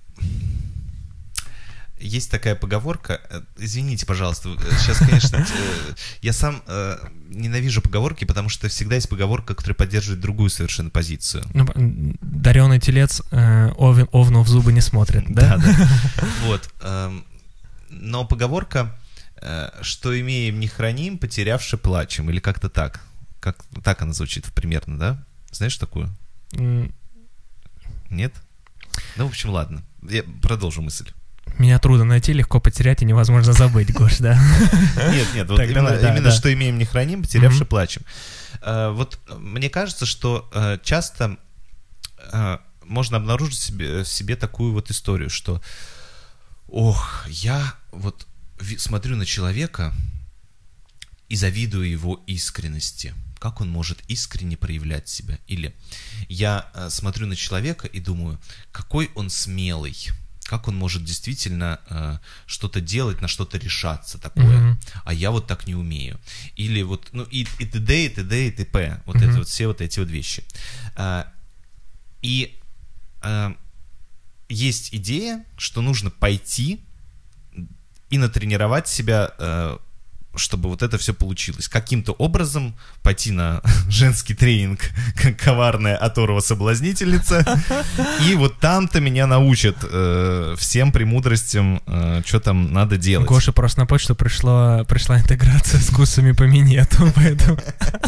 Есть такая поговорка, извините, пожалуйста, сейчас, конечно, я сам э, ненавижу поговорки, потому что всегда есть поговорка, которая поддерживает другую совершенно позицию. Ну, дареный телец э, овен, овну в зубы не смотрит, да? Да, да. Вот. Э, но поговорка, э, что имеем не храним, потерявши плачем, или как-то так. Как, так она звучит примерно, да? Знаешь такую? Mm. Нет? Ну, в общем, ладно. Я продолжу мысль. Меня трудно найти, легко потерять и невозможно забыть, Гош, да? Нет, нет, вот именно, да, именно да. что имеем, не храним, потерявши mm-hmm. плачем. А, вот мне кажется, что а, часто а, можно обнаружить себе, в себе такую вот историю, что, ох, я вот ви- смотрю на человека и завидую его искренности. Как он может искренне проявлять себя? Или я а, смотрю на человека и думаю, какой он смелый. Как он может действительно э, что-то делать, на что-то решаться такое, mm-hmm. а я вот так не умею. Или вот, ну и, и т.д., и т.д., и т.п. Вот mm-hmm. это вот все вот эти вот вещи. А, и а, есть идея, что нужно пойти и натренировать себя, а, чтобы вот это все получилось. Каким-то образом пойти на женский тренинг «Коварная оторва соблазнительница», и вот там-то меня научат э, всем премудростям, э, что там надо делать. Гоша, просто на почту пришла, пришла интеграция с курсами по минету, поэтому...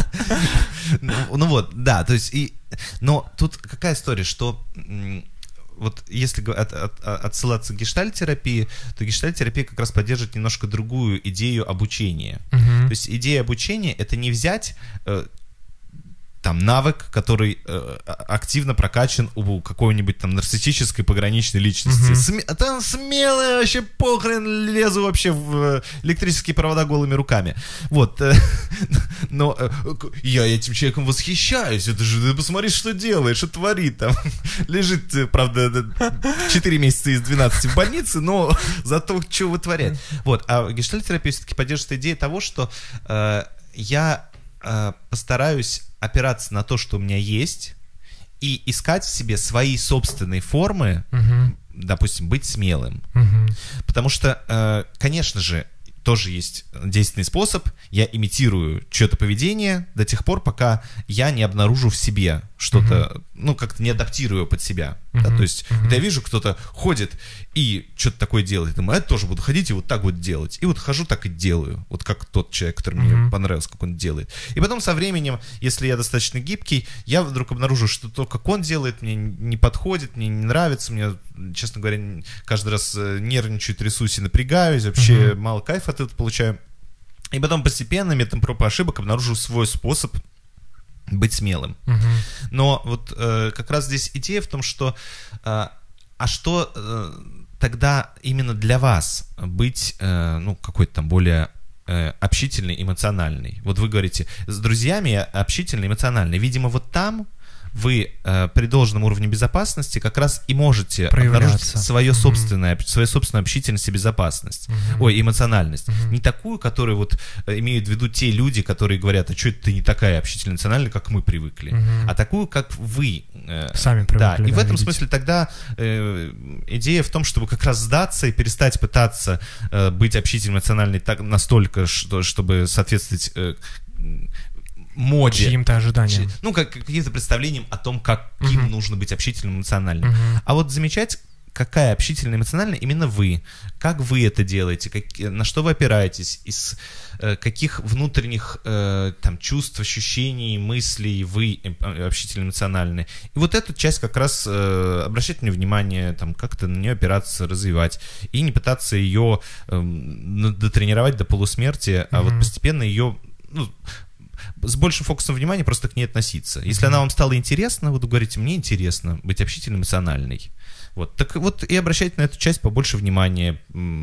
ну, ну вот, да, то есть, и, но тут какая история, что... Вот если от, от, отсылаться к гештальт-терапии, то гештальт-терапия как раз поддерживает немножко другую идею обучения. Uh-huh. То есть идея обучения — это не взять э, там навык, который э, активно прокачан у какой-нибудь там нарциссической пограничной личности. Uh-huh. Сме- там смелая, вообще похрен, лезу вообще в электрические провода голыми руками. Вот. Но э, я этим человеком восхищаюсь. Это же, посмотри, что делает, что творит там. Лежит, правда, четыре месяца из двенадцати в больнице, но зато что вытворяет. Вот. А гештальт-терапия все-таки поддерживает идею того, что э, я э, постараюсь опираться на то, что у меня есть, и искать в себе свои собственные формы, uh-huh. допустим, быть смелым. Uh-huh. Потому что, э, конечно же, тоже есть действенный способ. Я имитирую чье-то поведение до тех пор, пока я не обнаружу в себе что-то, uh-huh. ну, как-то не адаптирую под себя. Uh-huh. Да? То есть, uh-huh. когда я вижу, кто-то ходит и что-то такое делает, думаю, я тоже буду ходить и вот так вот делать. И вот хожу, так и делаю. Вот как тот человек, который uh-huh. мне понравился, как он делает. И потом со временем, если я достаточно гибкий, я вдруг обнаружу, что то, как он делает, мне не подходит, мне не нравится. Мне, честно говоря, каждый раз нервничаю, трясусь и напрягаюсь. Вообще uh-huh. мало кайфа от этого получаю. И потом постепенно, методом проб и ошибок, обнаружу свой способ быть смелым. Uh-huh. Но вот э, как раз здесь идея в том, что э, а что э, тогда именно для вас быть э, ну, какой-то там более э, общительный, эмоциональный? Вот вы говорите, с друзьями я общительный, эмоциональный. Видимо, вот там вы э, при должном уровне безопасности как раз и можете обнаружить свое собственное, mm-hmm. свою собственную общительность и безопасность, mm-hmm. ой, эмоциональность. Mm-hmm. Не такую, которую вот э, имеют в виду те люди, которые говорят, а что это ты не такая общительная, эмоциональная, как мы привыкли, mm-hmm. а такую, как вы. Э, Сами привыкли. Да, и да, в этом видите. смысле тогда э, идея в том, чтобы как раз сдаться и перестать пытаться э, быть общительной, эмоциональной так, настолько, что, чтобы соответствовать э, моде. Чьим-то ожиданиям. Ну, как каким-то представлениям о том, каким uh-huh. нужно быть общительным, эмоциональным. Uh-huh. А вот замечать, какая общительная, эмоциональная именно вы. Как вы это делаете, как, на что вы опираетесь, из э, каких внутренних э, там, чувств, ощущений, мыслей вы общительно эмоциональны. И вот эту часть как раз э, обращать мне внимание, там, как-то на нее опираться, развивать. И не пытаться ее э, дотренировать до полусмерти, uh-huh. а вот постепенно ее... Ну, с большим фокусом внимания просто к ней относиться. Если mm-hmm. она вам стала интересна, вы говорите, мне интересно быть общительно эмоциональной. Вот. Так вот и обращайте на эту часть побольше внимания,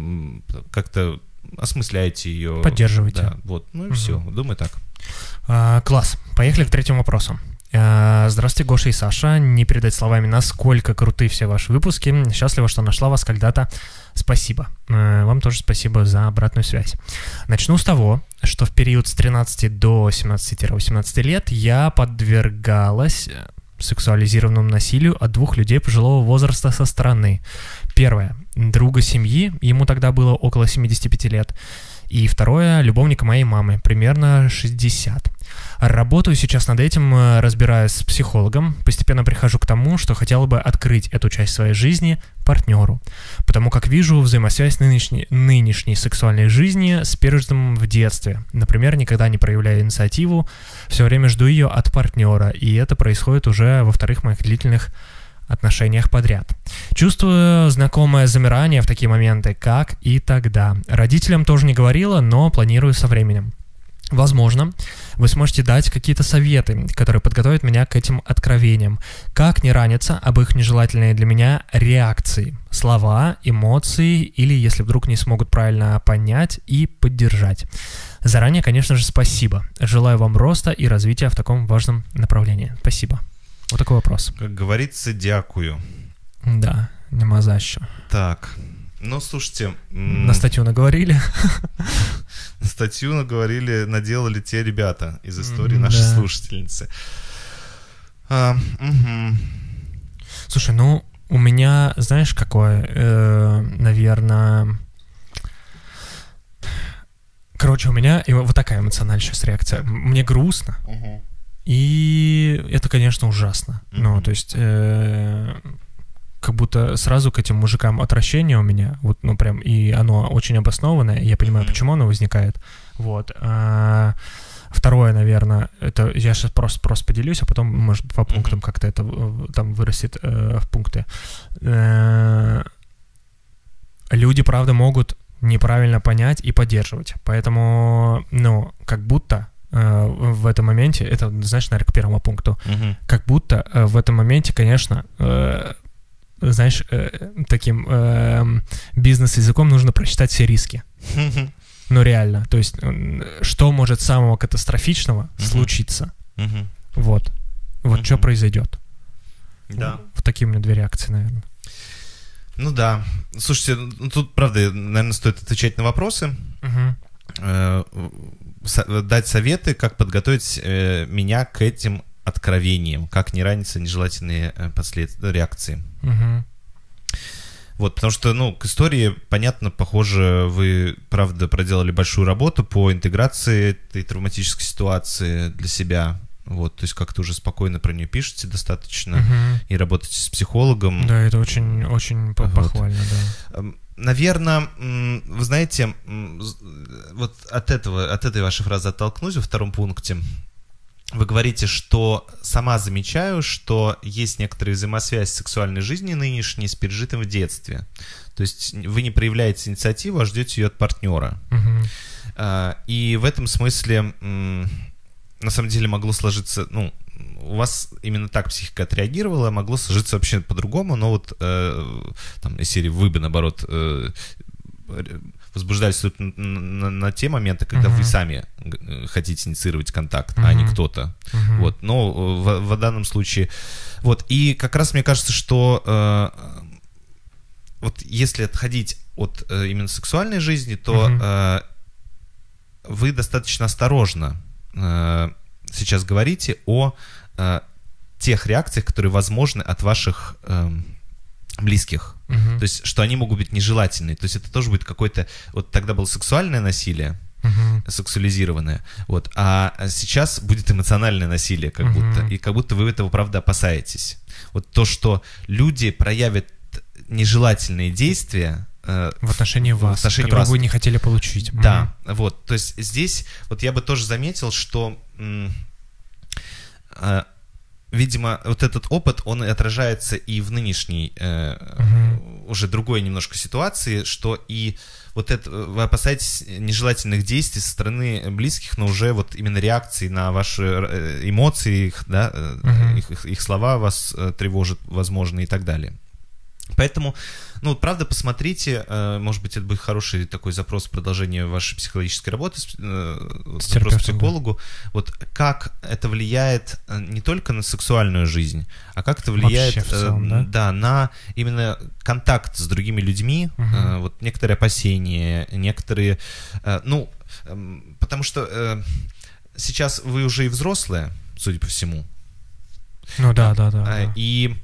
как-то осмысляйте ее. Поддерживайте. Да, вот. Ну и mm-hmm. все. Думаю так. А, класс. Поехали к третьему вопросу. А, здравствуйте, Гоша и Саша. Не передать словами, насколько крутые все ваши выпуски. Счастлива, что нашла вас когда-то. Спасибо. Вам тоже спасибо за обратную связь. Начну с того, что в период с тринадцати до семнадцати-восемнадцати лет я подвергалась сексуализированному насилию от двух людей пожилого возраста со стороны. Первое – друга семьи, ему тогда было около семидесяти пяти лет. И второе – любовника моей мамы, примерно шестьдесят. Работаю сейчас над этим, разбираясь с психологом. Постепенно прихожу к тому, что хотела бы открыть эту часть своей жизни партнеру. Потому как вижу взаимосвязь нынешней, нынешней сексуальной жизни с пережитым в детстве. Например, никогда не проявляю инициативу, все время жду ее от партнера. И это происходит уже во вторых моих длительных отношениях подряд. Чувствую знакомое замирание в такие моменты, как и тогда. Родителям тоже не говорила, но планирую со временем. Возможно, вы сможете дать какие-то советы, которые подготовят меня к этим откровениям. Как не раниться об их нежелательные для меня реакции, слова, эмоции, или если вдруг не смогут правильно понять и поддержать. Заранее, конечно же, спасибо. Желаю вам роста и развития в таком важном направлении. Спасибо. Вот такой вопрос. Как говорится, дякую. Да, нема за що. Так, ну, слушайте... На статью наговорили. На статью наговорили, наделали те ребята из истории Mm, нашей да. слушательницы. А, угу. Слушай, ну, у меня, знаешь, какое, э, наверное... Короче, у меня и вот такая эмоциональная сейчас реакция. Мне грустно. Угу. И это, конечно, ужасно. Mm-hmm. Ну, то есть, э, как будто сразу к этим мужикам отвращение у меня, вот, ну, прям, и оно очень обоснованное, и я понимаю, mm-hmm. почему оно возникает. Вот. А второе, наверное, это я сейчас просто, просто поделюсь, а потом, может, по пунктам mm-hmm. как-то это там вырастет э, в пункты. Э, люди, правда, могут неправильно понять и поддерживать. Поэтому, ну, как будто... в этом моменте, это, знаешь, наверное, к первому пункту, uh-huh. как будто в этом моменте, конечно, э, знаешь, э, таким э, бизнес-языком нужно просчитать все риски. Uh-huh. Ну, реально. То есть, что может самого катастрофичного uh-huh. случиться? Uh-huh. Вот. Вот uh-huh. что произойдет. Да. Вот такие у меня две реакции, наверное. Ну да. Слушайте, ну, тут, правда, наверное, стоит отвечать на вопросы. Uh-huh. Э, дать советы, как подготовить э, меня к этим откровениям, как не раниться нежелательные э, последствия, реакции. Угу. Вот, потому что, ну, к истории, понятно, похоже, вы, правда, проделали большую работу по интеграции этой травматической ситуации для себя. Вот, то есть как-то уже спокойно про нее пишете достаточно угу. и работаете с психологом. Да, это очень, очень вот. Похвально, да. Наверное, вы знаете, вот от этого, от этой вашей фразы оттолкнусь во втором пункте. Вы говорите, что сама замечаю, что есть некоторая взаимосвязь сексуальной жизни нынешней с пережитым в детстве. То есть вы не проявляете инициативу, а ждете ее от партнера. Угу. И в этом смысле, на самом деле, могло сложиться, ну, у вас именно так психика отреагировала, могло сложиться вообще по-другому, но вот э, там из серии вы бы, наоборот, э, возбуждались тут на, на, на те моменты, когда uh-huh. вы сами хотите инициировать контакт, uh-huh. а не кто-то. Uh-huh. Вот. Но в, в данном случае... Вот. И как раз мне кажется, что э, вот если отходить от э, именно сексуальной жизни, то uh-huh. э, вы достаточно осторожно э, сейчас говорите о э, тех реакциях, которые возможны от ваших э, близких. Uh-huh. То есть, что они могут быть нежелательные. То есть, это тоже будет какое-то... Вот тогда было сексуальное насилие, uh-huh. сексуализированное, вот, а сейчас будет эмоциональное насилие, как uh-huh. будто. И как будто вы этого, правда, опасаетесь. Вот то, что люди проявят нежелательные действия в отношении вас, в отношении которые вас. Вы не хотели получить. Да, mm-hmm. вот, то есть здесь, вот я бы тоже заметил, что, м- э, видимо, вот этот опыт, он отражается и в нынешней, э, mm-hmm. уже другой немножко ситуации, что и вот это, вы опасаетесь нежелательных действий со стороны близких, но уже вот именно реакции на ваши эмоции, их, да, mm-hmm. их, их, их слова вас тревожат, возможно, и так далее. Поэтому, ну, правда, посмотрите, может быть, это будет хороший такой запрос продолжения вашей психологической работы, запрос к психологу, да. Вот как это влияет не только на сексуальную жизнь, а как это влияет в целом, да? Да, на именно контакт с другими людьми, угу. Вот некоторые опасения, некоторые, ну, потому что сейчас вы уже и взрослые, судя по всему. Ну да, да, да. да. И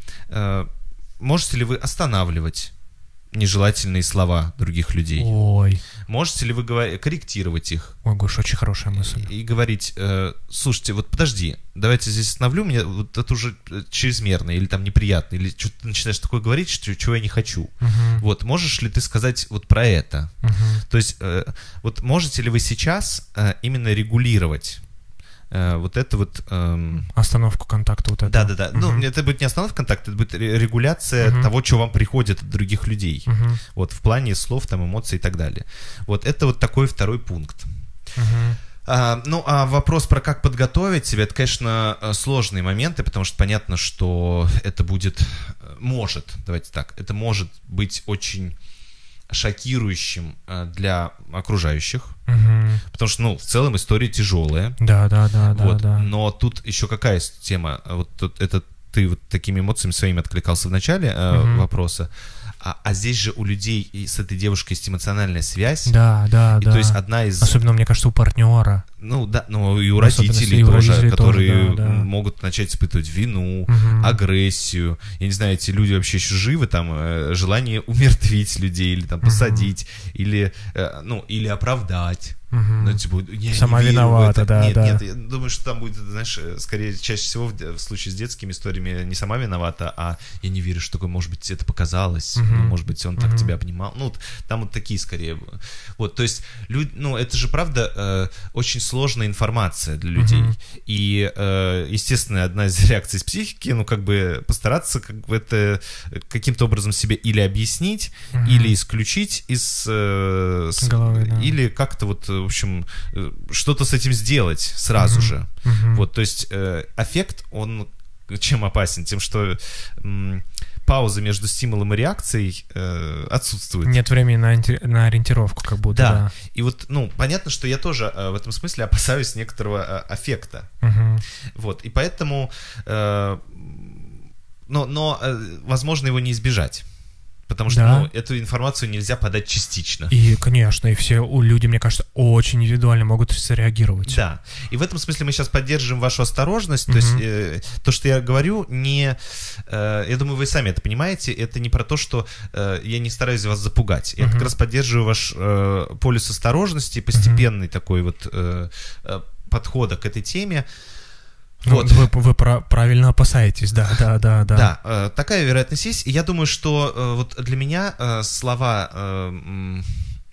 можете ли вы останавливать нежелательные слова других людей? Ой. Можете ли вы говор... корректировать их? Ой, Гош, очень хорошая мысль. И говорить, э, слушайте, вот подожди, давайте здесь остановлю, мне вот это уже чрезмерно, или там неприятно, или что ты начинаешь такое говорить, что, чего я не хочу. Uh-huh. Вот, можешь ли ты сказать вот про это? Uh-huh. То есть, э, вот можете ли вы сейчас э, именно регулировать вот это вот... Эм... Остановку контакта вот это. Да-да-да. Uh-huh. Ну, это будет не остановка контакта, это будет регуляция uh-huh. того, что вам приходит от других людей. Uh-huh. Вот, в плане слов, там, эмоций и так далее. Вот, это вот такой второй пункт. Uh-huh. А, ну, а вопрос про как подготовить себя, это, конечно, сложные моменты, потому что понятно, что это будет... Может, давайте так, это может быть очень... шокирующим для окружающих, угу. потому что, ну, в целом история тяжелая. Да, да, да, вот. да, да. Но тут еще какая тема? Вот тут, это ты вот такими эмоциями своими откликался в начале угу. вопроса. А, а здесь же у людей и с этой девушкой есть эмоциональная связь. Да, да, и да. То есть одна из... Особенно, мне кажется, у партнера. Ну да, ну и у родителей и у тоже, родителей которые тоже, да, да. могут начать испытывать вину, угу. агрессию. Я не знаю, эти люди вообще еще живы, там, э, желание умертвить людей, или там посадить, угу. или, э, ну, или оправдать. Угу. Ну, типа, я Сама не верю виновата, в это. да, нет, да. Нет, я думаю, что там будет, знаешь, скорее, чаще всего в, в случае с детскими историями не сама виновата, а я не верю, что такое, может быть, это показалось, угу. ну, может быть, он так угу. тебя обнимал. Ну, вот, там вот такие скорее. Вот, то есть, люди, ну, это же, правда, э, очень сложная информация для людей. Угу. И, э, естественно, одна из реакций с психики, ну, как бы постараться как бы это каким-то образом себе или объяснить, угу. или исключить из... Э, с, головы, да. Или как-то вот, в общем, что-то с этим сделать сразу угу. же. Угу. Вот, то есть, э, аффект, он чем опасен? Тем, что... М- пауза между стимулом и реакцией э, отсутствует. Нет времени на, на ориентировку, как будто. Да. да. И вот, ну, понятно, что я тоже э, в этом смысле опасаюсь некоторого э, аффекта. Угу. Вот. И поэтому, э, но, но э, возможно его не избежать. Потому что да. ну, эту информацию нельзя подать частично. И, конечно, и все люди, мне кажется, очень индивидуально могут среагировать. Да. И в этом смысле мы сейчас поддерживаем вашу осторожность. Угу. То есть э, то, что я говорю, не... Э, я думаю, вы сами это понимаете. Это не про то, что э, я не стараюсь вас запугать. Я угу. как раз поддерживаю ваш э, полюс осторожности, постепенный угу. такой вот э, э, подхода к этой теме. Ну, вот. Вы, вы правильно опасаетесь, да, да, да, да. Да, э, такая вероятность есть. И я думаю, что э, вот для меня э, слова э,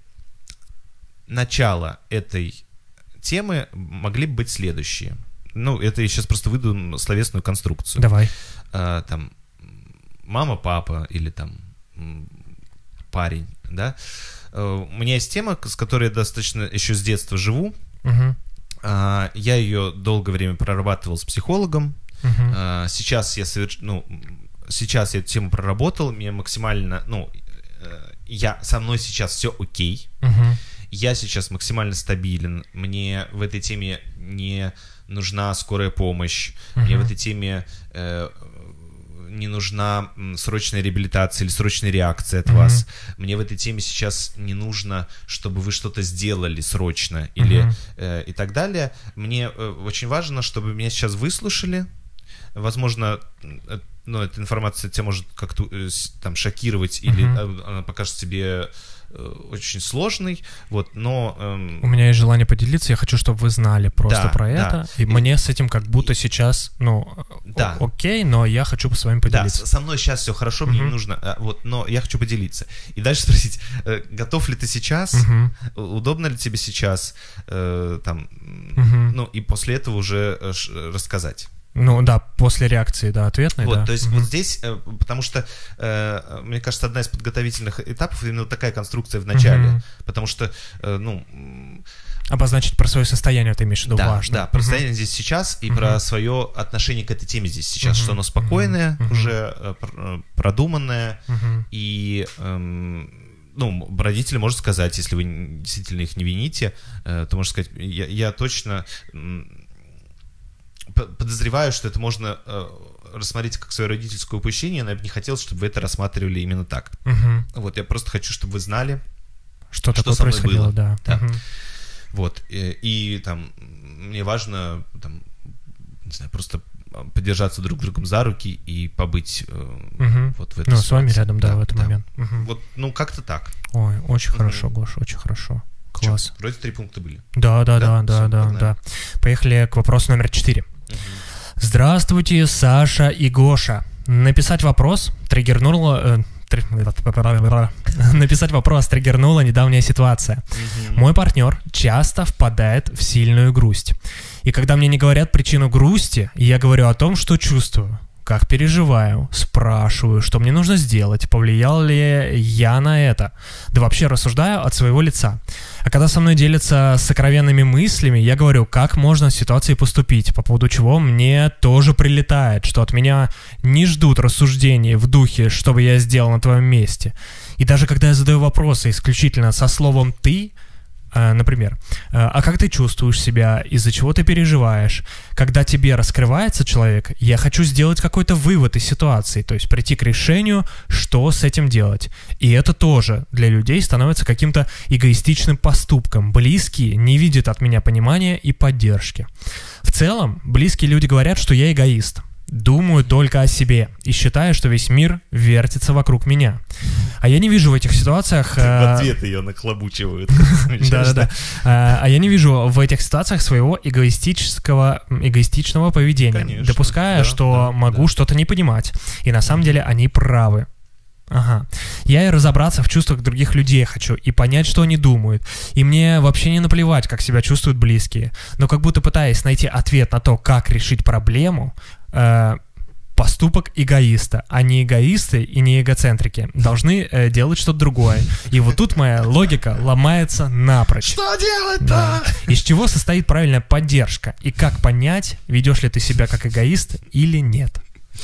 начала этой темы могли бы быть следующие. Ну, это я сейчас просто выйду словесную конструкцию. Давай. Э, там мама, папа или там парень, да. Э, у меня есть тема, с которой я достаточно еще с детства живу. Угу. Я ее долгое время прорабатывал с психологом. Uh-huh. Сейчас я соверш... ну, сейчас я эту тему проработал, мне максимально, ну, э, я, со мной сейчас все окей, Угу. я сейчас максимально стабилен, мне в этой теме не нужна скорая помощь, Угу. мне в этой теме э, не нужна срочная реабилитация или срочная реакция от Угу. вас, мне в этой теме сейчас не нужно, чтобы вы что-то сделали срочно или Угу. э, и так далее. Мне э, очень важно, чтобы меня сейчас выслушали. Возможно, э, ну, эта информация тебя может как-то э, с- там шокировать или Мгм. э, она покажется тебе э, очень сложной, вот, но эм, У меня есть желание поделиться, я хочу, чтобы вы знали просто Да, про да. это, и И- мне с этим как будто сейчас, ну, Да. о- окей, но я хочу с вами да, поделиться. с- со мной сейчас все хорошо, мне не Мгм. нужно, а, вот, но я хочу поделиться. И дальше спросить, э, готов ли ты сейчас, Мгм. у- удобно ли тебе сейчас, э, там, м, Мгм. ну, и после этого уже э, ш- рассказать. Ну да, после реакции, да, ответной, Вот, да. то есть Мгм. вот здесь, э, потому что, э, мне кажется, одна из подготовительных этапов именно вот такая конструкция в начале, Мгм. потому что, э, ну, м, Обозначить про свое состояние, ты имеешь в виду, да, важно. да, про Мгм. состояние здесь сейчас и Мгм. про свое отношение к этой теме здесь сейчас, Мгм. что оно спокойное, Мгм. уже э, пр- э, продуманное, Мгм. и эм, ну, родители может сказать, если вы н- действительно их не вините, э, то можно сказать, я, я точно м, п- подозреваю, что это можно э, рассмотреть как свое родительское упущение, но я бы не хотел, чтобы вы это рассматривали именно так. Мгм. Вот, я просто хочу, чтобы вы знали, Что, Что такое со мной происходило, было. да. Да. Мгм. вот, и, и там, мне важно, там, не знаю, просто подержаться друг с другом за руки и побыть э, Мгм. вот в этой Ну, с вами ситуации. рядом, да, в этот да. момент. Мгм. Вот, ну, как-то так. Ой, очень Мгм. хорошо, Гош, очень хорошо. Чё, Класс. вроде три пункта были. Да, да, да, Да? да, Всё, да, погнали. да. Поехали к вопросу номер четыре. Здравствуйте, Саша и Гоша. Написать вопрос триггернуло... э, три- Написать вопрос триггернула недавняя ситуация. Мой партнер часто впадает в сильную грусть. И когда мне не говорят причину грусти, я говорю о том, что чувствую, как переживаю, спрашиваю, что мне нужно сделать, повлиял ли я на это. Да вообще рассуждаю от своего лица. А когда со мной делятся сокровенными мыслями, я говорю, как можно в ситуации поступить, по поводу чего мне тоже прилетает, что от меня не ждут рассуждений в духе, что бы я сделал на твоем месте. И даже когда я задаю вопросы исключительно со словом «ты», э, например, э, а как ты чувствуешь себя, из-за чего ты переживаешь, когда тебе раскрывается человек, я хочу сделать какой-то вывод из ситуации, то есть прийти к решению, что с этим делать. И это тоже для людей становится каким-то эгоистичным поступком. Близкие не видят от меня понимания и поддержки. В целом, близкие люди говорят, что я эгоист. Думаю только о себе и считаю, что весь мир вертится вокруг меня. А я не вижу в этих ситуациях... В э, ответ ее нахлобучивают. Да-да-да. А а я не вижу в этих ситуациях своего эгоистического, эгоистичного поведения, Конечно, допуская, да, что да, могу да. что-то не понимать. И на самом деле они правы. Ага. Я и разобраться в чувствах других людей хочу, и понять, что они думают. И мне вообще не наплевать, как себя чувствуют близкие. Но как будто пытаясь найти ответ на то, как решить проблему, э, поступок эгоиста, а не эгоисты и не эгоцентрики должны э, делать что-то другое. И вот тут моя логика ломается напрочь. Что делать-то? Да. Из чего состоит правильная поддержка? И как понять, ведешь ли ты себя как эгоист или нет?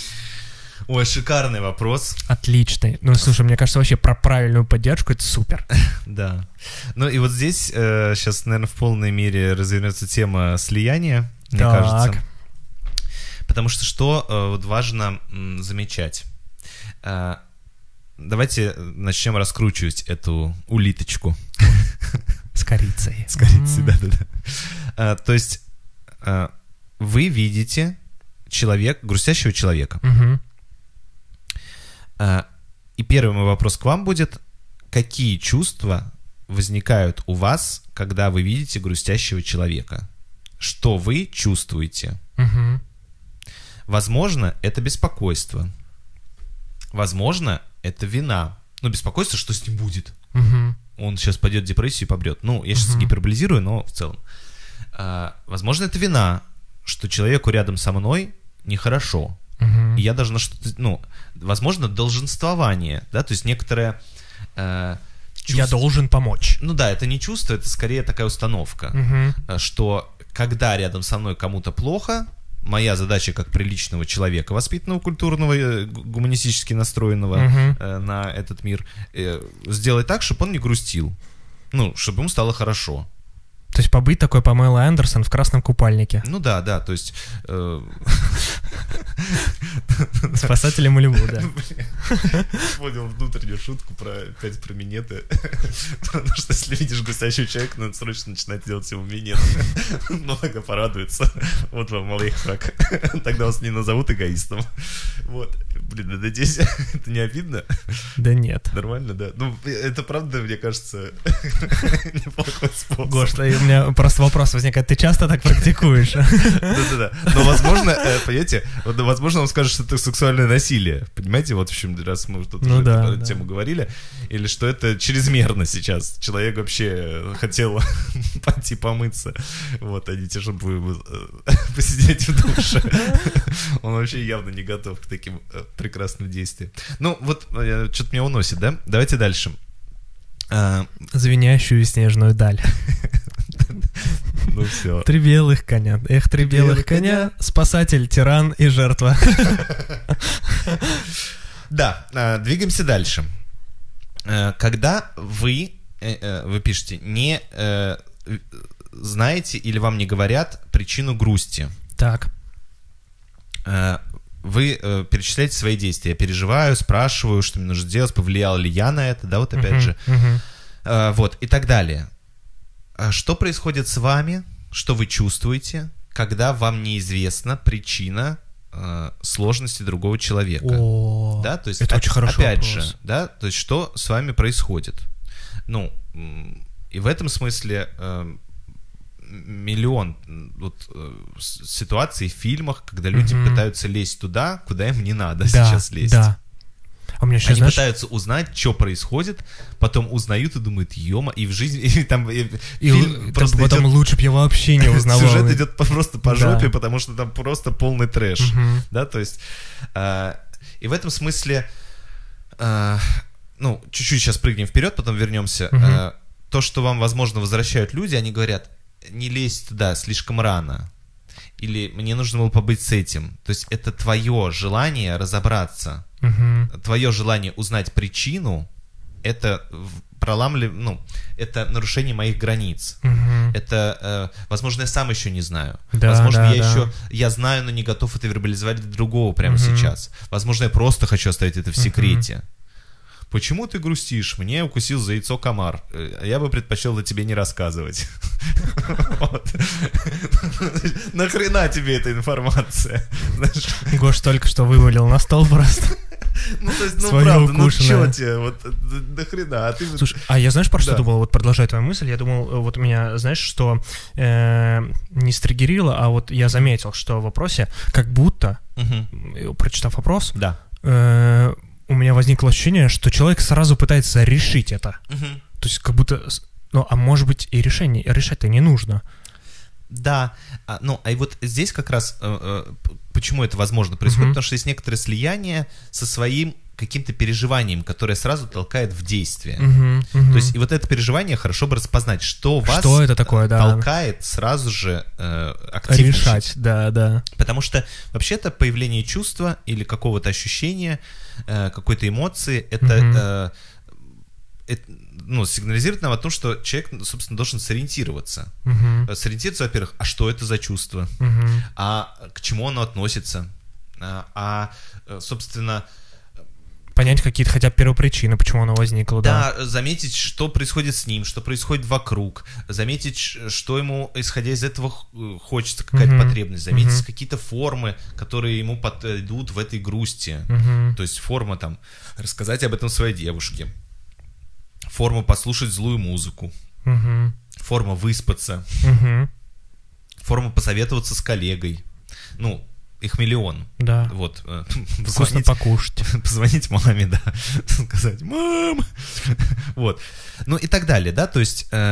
Ой, шикарный вопрос. Отличный. Ну, слушай, мне кажется, вообще про правильную поддержку это супер. Да. Ну и вот здесь э, сейчас, наверное, в полной мере развернется тема слияния, мне Так. кажется. Потому что что э, вот важно м, замечать. Э, давайте начнем раскручивать эту улиточку. С корицей. С корицей, М. да-да-да. Э, То есть э, вы видите человек, грустящего человека. Мгм. А, И первый мой вопрос к вам будет: какие чувства возникают у вас, когда вы видите грустящего человека? Что вы чувствуете? Мгм. Возможно, это беспокойство. Возможно, это вина. Ну, беспокойство, что с ним будет. Мгм. Он сейчас пойдет в депрессию и побрет. Ну, я сейчас Мгм. гиперболизирую, но в целом. А, Возможно, это вина, что человеку рядом со мной нехорошо. Мгм. И я должна что-то, ну, возможно, долженствование, да, то есть некоторое э, Я чувство- должен помочь. Ну да, это не чувство, это скорее такая установка, Мгм. э, что когда рядом со мной кому-то плохо, моя задача как приличного человека, воспитанного, культурного, гуманистически настроенного Мгм. э, на этот мир, э, сделать так, чтобы он не грустил. Ну, чтобы ему стало хорошо. То есть побыть такой Памелой Андерсон в красном купальнике. Ну да, да, то есть... э, Спасатели Малибу, да. Понял внутреннюю шутку про опять про минеты. Потому что если видишь грустящего человека, надо срочно начинать делать ему минет. Много порадуется. Вот вам лайфхак. Тогда вас не назовут эгоистом. Вот. Блин, надеюсь, это не обидно? Да нет. Нормально, да? Ну, это правда, мне кажется, неплохой способ. Гош, у меня просто вопрос возникает, ты часто так практикуешь? Да-да-да. Но, возможно, э, понимаете, вот, возможно, он скажет, что это сексуальное насилие. Понимаете, вот в общем, раз мы тут Ну уже да, на эту да. тему говорили. Или что это чрезмерно сейчас. Человек вообще хотел пойти помыться. Вот, а не те, чтобы вы, э, посидеть в душе. Он вообще явно не готов к таким э, прекрасным действиям. Ну, вот, э, что-то меня уносит, да? Давайте дальше. А, Звенящую снежную даль. ну все. Три белых коня. Эх, три белых коня. Спасатель, тиран и жертва. Да, э, двигаемся дальше. Э, когда вы, э, э, вы пишете, не э, знаете или вам не говорят причину грусти, Так. э, вы э, перечисляете свои действия. Я переживаю, спрашиваю, что мне нужно делать, повлиял ли я на это, да, вот опять Мгм, же. мгм. Э, вот, и так далее. А что происходит с вами, что вы чувствуете, когда вам неизвестна причина э, сложности другого человека? О, Да, то есть, это о- очень хороший опять вопрос. же, да, то есть, что с вами происходит? Ну, м, и в этом смысле э, миллион м, вот, э, с- ситуаций в фильмах, когда люди Мгм. пытаются лезть туда, куда им не надо Да, сейчас лезть. да. А у меня сейчас, Они знаешь, пытаются узнать, что происходит, потом узнают и думают, ё-мо, и в жизни, и там и и фильм л- просто потом идет- лучше бы я вообще не узнавал. сюжет идет по- просто по Да. жопе, потому что там просто полный трэш. Мгм. Да, то есть, э, и в этом смысле, э, ну, чуть-чуть сейчас прыгнем вперед, потом вернемся. Мгм. Э, то, что вам, возможно, возвращают люди, они говорят, не лезь туда, слишком рано. Или мне нужно было побыть с этим. То есть это твое желание разобраться, Мгм. твое желание узнать причину, это в- проламли, ну, это нарушение моих границ. Мгм. Это, э, возможно, я сам еще не знаю. Да, Возможно, да, я да. еще, я знаю, но не готов это вербализовать для другого прямо Мгм. сейчас. Возможно, я просто хочу оставить это в Мгм. секрете. Почему ты грустишь? Мне укусил за яйцо комар. Э, Я бы предпочел о тебе не рассказывать. Вот. Нахрена тебе эта информация? Знаешь, Гош только что вывалил на стол просто. ну, то есть, ну, Своё правда, ну, укушенное. чё тебе? Вот, э, нахрена? А ты... вот- Слушай, а я знаешь, про что Да. думал? Вот продолжая твою мысль, я думал, э, вот меня, знаешь, что э, не стригерило, а вот я заметил, что в вопросе, как будто, Мгм. э, прочитав вопрос, Да. э, у меня возникло ощущение, что человек сразу пытается решить это. Мгм. То есть как будто, с- ну, а может быть и решение, решать-то не нужно. Да, а, ну, а и вот здесь как раз э, э, п- почему это возможно происходит, Мгм. потому что есть некоторое слияние со своим каким-то переживанием, которое сразу толкает в действие. Мгм, мгм. То есть и вот это переживание хорошо бы распознать, что вас Что это такое, да. толкает сразу же э, активничать. Решать, да, да. Потому что вообще-то появление чувства или какого-то ощущения, э, какой-то эмоции, это, Мгм. э, это, ну, сигнализирует нам о том, что человек, собственно, должен сориентироваться. Мгм, Э, Сориентироваться, во-первых, а что это за чувство? мгм. А к чему оно относится? А, а, э, собственно, Понять какие-то хотя бы первопричины, почему оно возникло, да. да, заметить, что происходит с ним, что происходит вокруг, заметить, ш- что ему, исходя из этого, х- э, хочется, какая-то Мгм. потребность, заметить Мгм. какие-то формы, которые ему подойдут в этой грусти. Мгм. То есть форма там, рассказать об этом своей девушке, форма послушать злую музыку, Мгм. форма выспаться, Мгм. форма посоветоваться с коллегой. Ну, их миллион. Да. Вот. э, Вкусно позвонить- покушать. позвонить маме, да, сказать, мам, вот, ну и так далее, да, то есть э,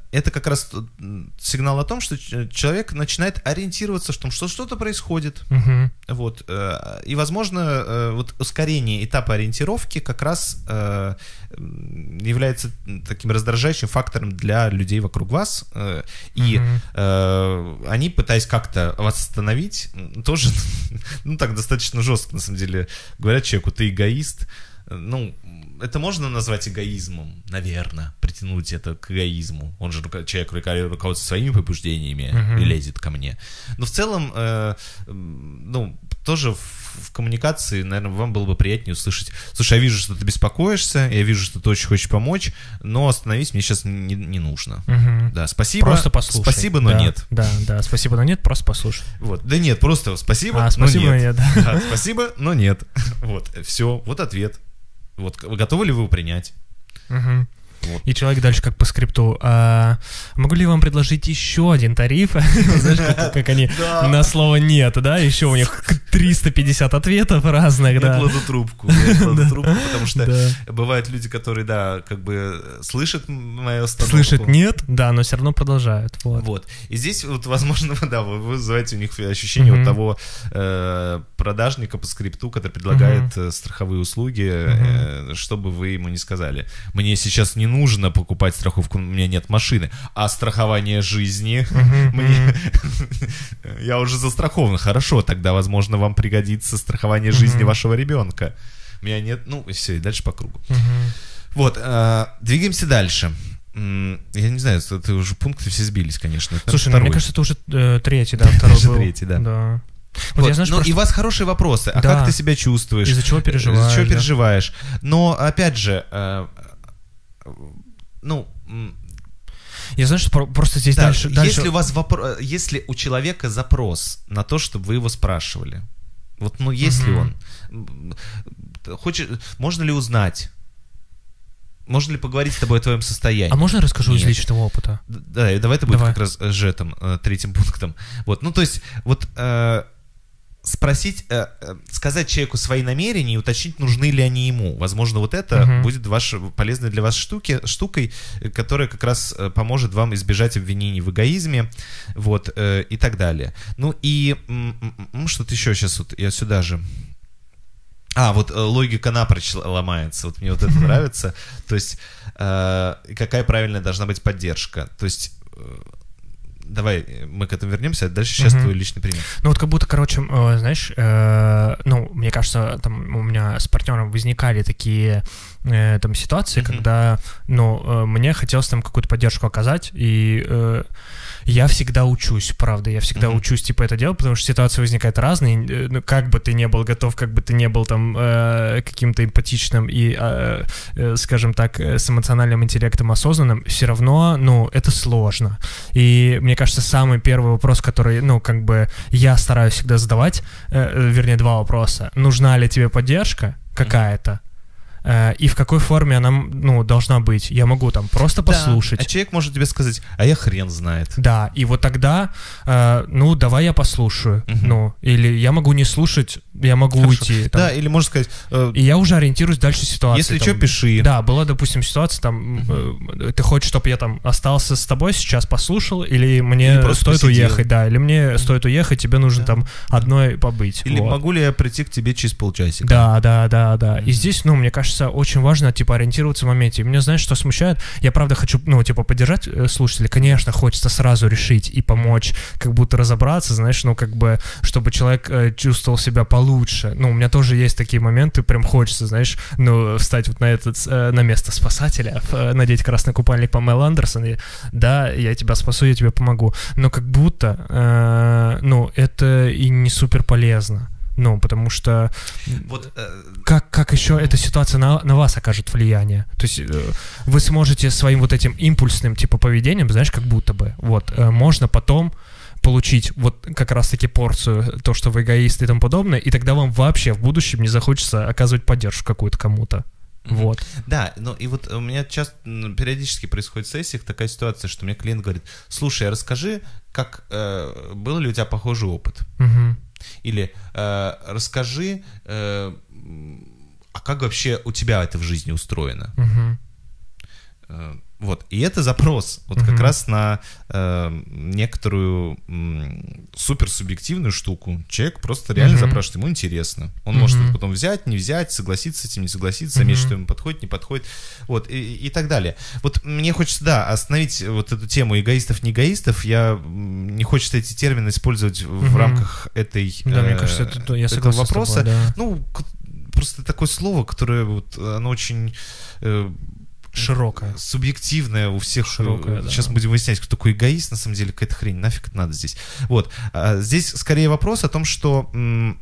это как раз сигнал о том, что человек начинает ориентироваться в том, что что-то происходит. Угу. Вот. Э, и, возможно, э, вот ускорение этапа ориентировки как раз э, является таким раздражающим фактором для людей вокруг вас. Э, и угу. э, они, пытаясь как-то вас остановить, тоже, ну, так достаточно жестко, на самом деле, говорят человеку: ты эгоист. Ну, это можно назвать эгоизмом, наверное, притянуть это к эгоизму. Он же человек руководствуется своими побуждениями uh-huh. и лезет ко мне. Но в целом, э, ну, тоже в, в коммуникации, наверное, вам было бы приятнее услышать: слушай, я вижу, что ты беспокоишься, я вижу, что ты очень хочешь помочь, но остановись, мне сейчас не, не нужно. Uh-huh. Да, спасибо. Просто послушай. Спасибо, но да, нет. Да, да, спасибо, но нет, просто послушай. Вот. Да нет, просто спасибо, а, но спасибо, нет. нет. Да, спасибо, но нет. Вот, все, вот ответ. Вот, готовы ли вы его принять? Угу. Вот. И человек дальше как по скрипту: а, могу ли вам предложить еще один тариф? Знаешь, как, как они на слово «нет», да? Еще у них триста пятьдесят ответов разных, да. Я кладу трубку, я кладу трубку, потому что бывают люди, которые, да, как бы слышат мою остановку. Слышат «нет», да, но все равно продолжают. Вот. Вот. И здесь вот, возможно, да, вы вызываете у них ощущение вот того продажника по скрипту, который предлагает страховые услуги, чтобы вы ему не сказали: мне сейчас не нужно нужно покупать страховку, у меня нет машины, а страхование жизни, uh-huh, мне... uh-huh. я уже застрахован, хорошо, тогда, возможно, вам пригодится страхование жизни uh-huh. вашего ребенка. У меня нет, ну и все, и дальше по кругу. Uh-huh. Вот, э, двигаемся дальше. Я не знаю, ты уже пункты все сбились, конечно. Это Слушай, ну, мне кажется, это уже э, третий, да, второй был. Третий, да. Да. Вот, вот я, знаешь, ну, просто... и у вас хорошие вопросы. А да. как ты себя чувствуешь? Из-за чего переживаешь? Из-за чего да. переживаешь? Но, опять же, э, ну... Я знаю, что просто здесь да, дальше, дальше... Если у вас вопро... если у человека запрос на то, чтобы вы его спрашивали, вот, ну, если угу. он хочет, можно ли узнать, можно ли поговорить с тобой о твоем состоянии? А можно я расскажу Нет. из личного опыта? Да, давай это будет давай. как раз же там третьим пунктом. Вот, ну, то есть, вот э, спросить, э, сказать человеку свои намерения и уточнить, нужны ли они ему. Возможно, вот это uh-huh. будет ваш, полезной для вас штуки, штукой, которая как раз поможет вам избежать обвинений в эгоизме, вот, э, и так далее. Ну и м-м, что-то еще сейчас, вот я сюда же... А, вот логика напрочь ломается. Вот мне вот это нравится. То есть, э, какая правильная должна быть поддержка. То есть, э, давай мы к этому вернемся, а дальше сейчас uh-huh. твой личный пример. Ну вот как будто, короче, э, знаешь, э, ну, мне кажется, там у меня с партнером возникали такие э, там ситуации, uh-huh. когда, ну, э, мне хотелось там какую-то поддержку оказать, и... Э, я всегда учусь, правда, я всегда mm-hmm. учусь, типа, это делать, потому что ситуации возникают разные, ну, как бы ты не был готов, как бы ты не был там э, каким-то эмпатичным и, э, э, скажем так, с эмоциональным интеллектом осознанным, все равно, ну, это сложно. И мне кажется, самый первый вопрос, который, ну, как бы я стараюсь всегда задавать, э, вернее, два вопроса. Нужна ли тебе поддержка какая-то? И в какой форме она, ну, должна быть. Я могу там просто да, послушать. А человек может тебе сказать: а я хрен знает. Да, и вот тогда, э, ну, давай я послушаю. Uh-huh. Ну, или я могу не слушать, я могу Хорошо. уйти. Там. Да, или можно сказать... Э, и я уже ориентируюсь дальше ситуации. Если там, что, пиши. Да, была, допустим, ситуация, там, uh-huh. э, ты хочешь, чтобы я там остался с тобой сейчас, послушал, или мне или стоит посидел. уехать, да, или мне uh-huh. стоит уехать, тебе нужно да. там одной побыть. Или вот. могу ли я прийти к тебе через полчасика? Да, да, да, да. Uh-huh. И здесь, ну, мне кажется, очень важно, типа, ориентироваться в моменте. И меня, знаешь, что смущает? Я, правда, хочу, ну, типа, поддержать слушателей. Конечно, хочется сразу решить и помочь, как будто разобраться, знаешь, ну, как бы, чтобы человек э, чувствовал себя получше. Ну, у меня тоже есть такие моменты, прям хочется, знаешь, ну, встать вот на этот, э, на место спасателя, э, надеть красный купальник Памелы Андерсон, и, да, я тебя спасу, я тебе помогу. Но как будто, э, ну, это и не супер полезно. Ну, потому что вот, э... как, как еще эта ситуация на, на вас окажет влияние? То есть э, вы сможете своим вот этим импульсным типа поведением, знаешь, как будто бы, вот, э, можно потом получить вот как раз-таки порцию, то, что вы эгоист и тому подобное, и тогда вам вообще в будущем не захочется оказывать поддержку какую-то кому-то. Вот. Да, ну и вот у меня часто, периодически происходит в сессиях такая ситуация, что мне клиент говорит: слушай, а расскажи, как, э, был ли у тебя похожий опыт? Угу. Или э, расскажи, э, а как вообще у тебя это в жизни устроено? Uh-huh. Вот, и это запрос, вот uh-huh. как раз на э, некоторую м, суперсубъективную штуку. Человек просто реально uh-huh. запрашивает, ему интересно. Он uh-huh. может это потом взять, не взять, согласиться с этим, не согласиться, заметить, uh-huh. что ему подходит, не подходит, вот, и, и так далее. Вот мне хочется, да, остановить вот эту тему эгоистов, не эгоистов. Я не хочется эти термины использовать uh-huh. в рамках этой, да, э, мне кажется, это, я этого вопроса. Тобой, да. Ну, просто такое слово, которое вот, оно очень... Э, широкая. Субъективная у всех. Широкая, Сейчас да. будем выяснять, кто такой эгоист, на самом деле, какая-то хрень, нафиг это надо здесь. Вот. А здесь скорее вопрос о том, что м-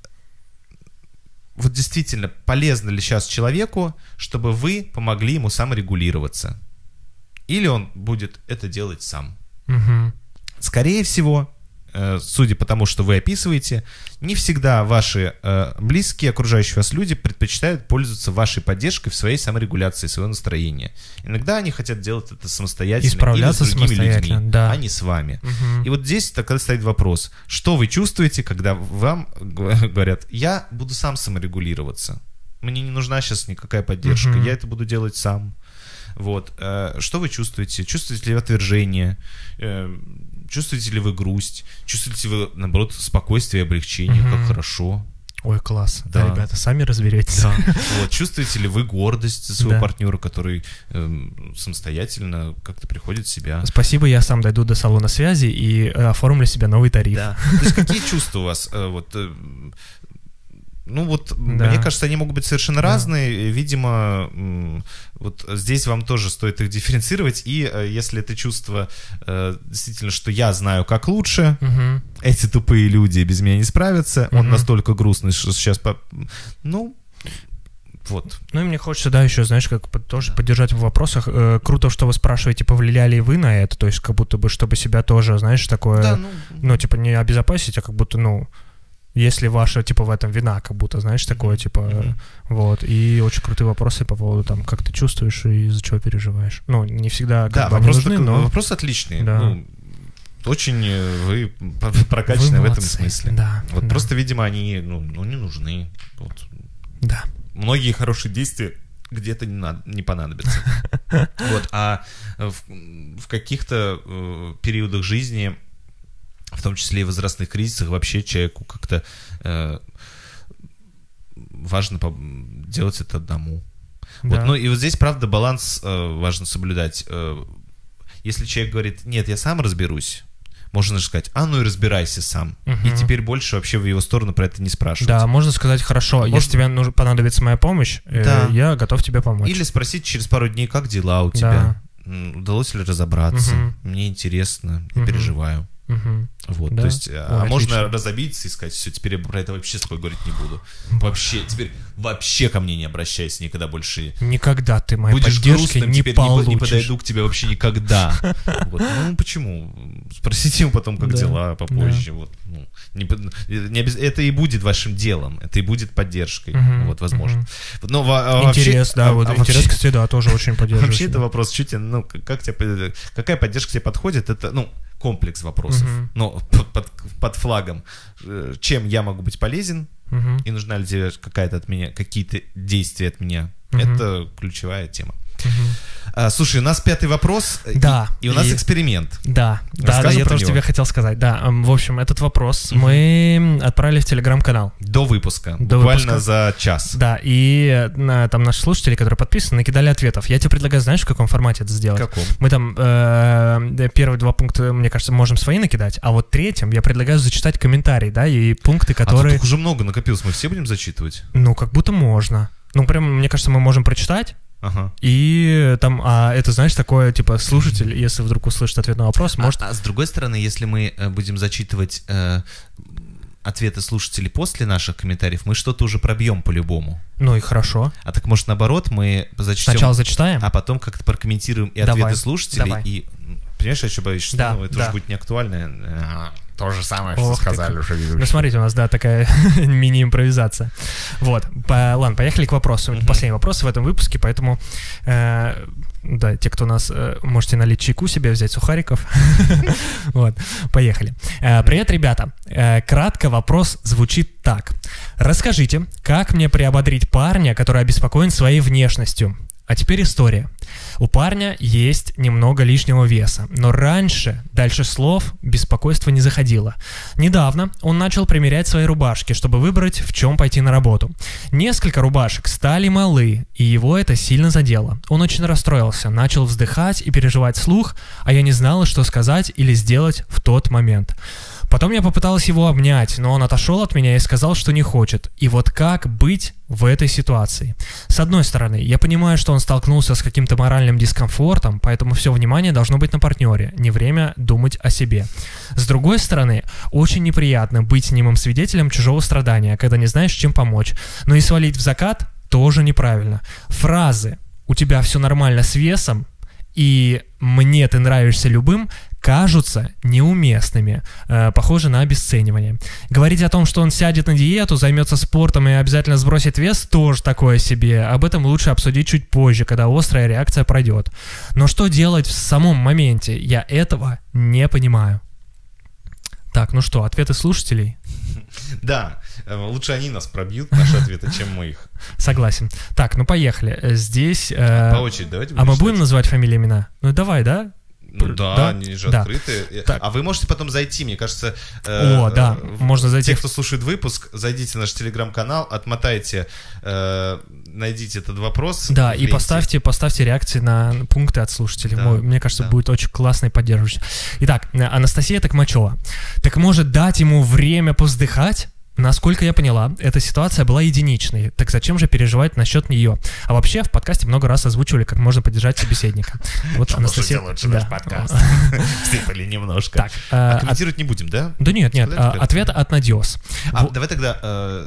вот действительно, полезно ли сейчас человеку, чтобы вы помогли ему саморегулироваться. Или он будет это делать сам. Угу. Скорее всего, судя по тому, что вы описываете, не всегда ваши э, близкие, окружающие вас люди предпочитают пользоваться вашей поддержкой в своей саморегуляции, своего настроения. Иногда они хотят делать это самостоятельно Исправляться или с другими людьми, да. а не с вами. Угу. И вот здесь тогда стоит вопрос, что вы чувствуете, когда вам говорят, я буду сам саморегулироваться, мне не нужна сейчас никакая поддержка, угу. я это буду делать сам. Вот. Что вы чувствуете? Чувствуете ли вы отвержение? Чувствуете ли вы грусть? Чувствуете ли вы, наоборот, спокойствие и облегчение? Угу. Как хорошо. Ой, класс. Да, да ребята, сами разберетесь. Да. Вот. Чувствуете ли вы гордость за своего да. партнера, который э, самостоятельно как-то приходит в себя? Спасибо, я сам дойду до салона связи и э, оформлю себе новый тариф. Да. То есть какие чувства у вас? Э, вот, э, ну вот, да. мне кажется, они могут быть совершенно да. разные. Видимо, вот здесь вам тоже стоит их дифференцировать. И если это чувство действительно, что я знаю, как лучше, угу. эти тупые люди без меня не справятся, угу. он настолько грустный, что сейчас... По... Ну... Вот. Ну и мне хочется, да, еще, знаешь, как тоже да. поддержать в вопросах. Э, круто, что вы спрашиваете, повлияли ли вы на это, то есть как будто бы, чтобы себя тоже, знаешь, такое, да, ну... ну, типа, не обезопасить, а как будто, ну... Если ваша, типа, в этом вина, как будто, знаешь, такое, типа, mm-hmm. вот, и очень крутые вопросы по поводу, там, как ты чувствуешь и из-за чего переживаешь. Ну, не всегда, как да, бы, они нужны, так, но... вопрос отличный, да. ну, очень вы прокачаны вы в этом смысле. Да, вот да. Просто, видимо, они, ну, ну не нужны. Вот. Да. Многие хорошие действия где-то не, надо, не понадобятся. Вот, а в, в каких-то э, периодах жизни... в том числе и в возрастных кризисах, вообще человеку как-то э, важно делать это одному. Да. Вот, ну и вот здесь, правда, баланс э, важно соблюдать. Э, если человек говорит, нет, я сам разберусь, можно же сказать, а ну и разбирайся сам. Угу. И теперь больше вообще в его сторону про это не спрашивать. Да, можно сказать, хорошо, можно... если тебе нужно, понадобится моя помощь, да. э, я готов тебе помочь. Или спросить через пару дней, как дела у тебя, да. удалось ли разобраться, угу. мне интересно, я угу. переживаю. Угу. Вот, да? то есть, Ой, а отлично. можно разобидеться и сказать, все, теперь я про это вообще с тобой говорить не буду. Вообще, теперь вообще ко мне не обращайся никогда больше. Никогда ты моей будешь поддержки грустным, не теперь получишь. Не, не подойду к тебе вообще никогда. Вот. Ну, почему? Спросите ему потом, как да. дела, попозже. Да. Вот. Ну, не, не обез... Это и будет вашим делом, это и будет поддержкой, угу, вот, возможно. Угу. Но, а, интерес, вообще, да, а, вот а интерес, вообще, кстати, да, тоже очень поддерживаешь. Вообще это вопрос, чуть, ну, как тебе, какая поддержка тебе подходит, это, ну, комплекс вопросов, uh-huh. но под, под, под флагом, чем я могу быть полезен, uh-huh. и нужна ли тебе какая-то от меня, какие-то действия от меня, uh-huh. это ключевая тема. Uh-huh. А, слушай, у нас пятый вопрос, да, и, и у нас и... эксперимент. Да, да, да, я тоже него. тебе хотел сказать. Да, в общем, этот вопрос uh-huh. мы отправили в телеграм-канал. До выпуска, До буквально выпуска. за час. Да, и на, там наши слушатели, которые подписаны, накидали ответов. Я тебе предлагаю, знаешь, в каком формате это сделать? В каком? Мы там э, первые два пункта, мне кажется, можем свои накидать, а вот третьим я предлагаю зачитать комментарии, да, и пункты, которые... А тут уже много накопилось, мы все будем зачитывать? Ну, как будто можно. Ну, прям, мне кажется, мы можем прочитать. Ага. И там, а это, знаешь, такое, типа, слушатель, если вдруг услышит ответ на вопрос, может... А, а с другой стороны, если мы э, будем зачитывать э, ответы слушателей после наших комментариев, мы что-то уже пробьем по-любому. Ну и хорошо. А так, может, наоборот, мы зачтем... Сначала зачитаем? А потом как-то прокомментируем и давай, ответы слушателей, давай. И... Понимаешь, я еще боюсь, что да, ну, это да. уже будет неактуально. То же самое, Ох, что сказали уже ведущие. Ну, смотрите, у нас, да, такая мини-импровизация. Вот, по, ладно, поехали к вопросу. Uh-huh. Последний вопрос в этом выпуске, поэтому, э, да, те, кто нас, э, можете налить чайку себе, взять сухариков. Вот, поехали. Привет, ребята. Кратко вопрос звучит так. Расскажите, как мне приободрить парня, который обеспокоен своей внешностью? А теперь история. У парня есть немного лишнего веса, но раньше, дальше слов, беспокойство не заходило. Недавно он начал примерять свои рубашки, чтобы выбрать, в чем пойти на работу. Несколько рубашек стали малы, и его это сильно задело. Он очень расстроился, начал вздыхать и переживать вслух, а я не знала, что сказать или сделать в тот момент. Потом я попыталась его обнять, но он отошел от меня и сказал, что не хочет. И вот как быть в этой ситуации? С одной стороны, я понимаю, что он столкнулся с каким-то моральным дискомфортом, поэтому все внимание должно быть на партнере, не время думать о себе. С другой стороны, очень неприятно быть немым свидетелем чужого страдания, когда не знаешь, чем помочь. Но и свалить в закат тоже неправильно. Фразы «у тебя все нормально с весом» и «мне ты нравишься любым» кажутся неуместными, э, похоже на обесценивание. Говорить о том, что он сядет на диету, займется спортом и обязательно сбросит вес, тоже такое себе. Об этом лучше обсудить чуть позже, когда острая реакция пройдет. Но что делать в самом моменте? Я этого не понимаю. Так, ну что, ответы слушателей? Да, лучше они нас пробьют, наши ответы, чем мы их. Согласен. Так, ну поехали. Здесь... Э, По очереди давайте. А мы будем называть фамилии, имена? Ну давай, да? Ну да, да, они же да. открыты. Так. А вы можете потом зайти, мне кажется... Э, О, да, в, можно зайти. Те, кто слушает выпуск, зайдите в наш телеграм-канал, отмотайте, э, найдите этот вопрос. Да, и поставьте, поставьте реакции на пункты от слушателей. Да, Мой, мне кажется, да. будет очень классно и поддерживающе. Итак, Анастасия Токмачева. Так может дать ему время повздыхать? Насколько я поняла, эта ситуация была единичной, так зачем же переживать насчет нее? А вообще в подкасте много раз озвучивали, как можно поддержать собеседника. Вот Анастасия... лучше наш подкаст. Сыпали немножко. Так, а комментировать не будем, да? Да нет, нет, ответ от Надиос. А давай тогда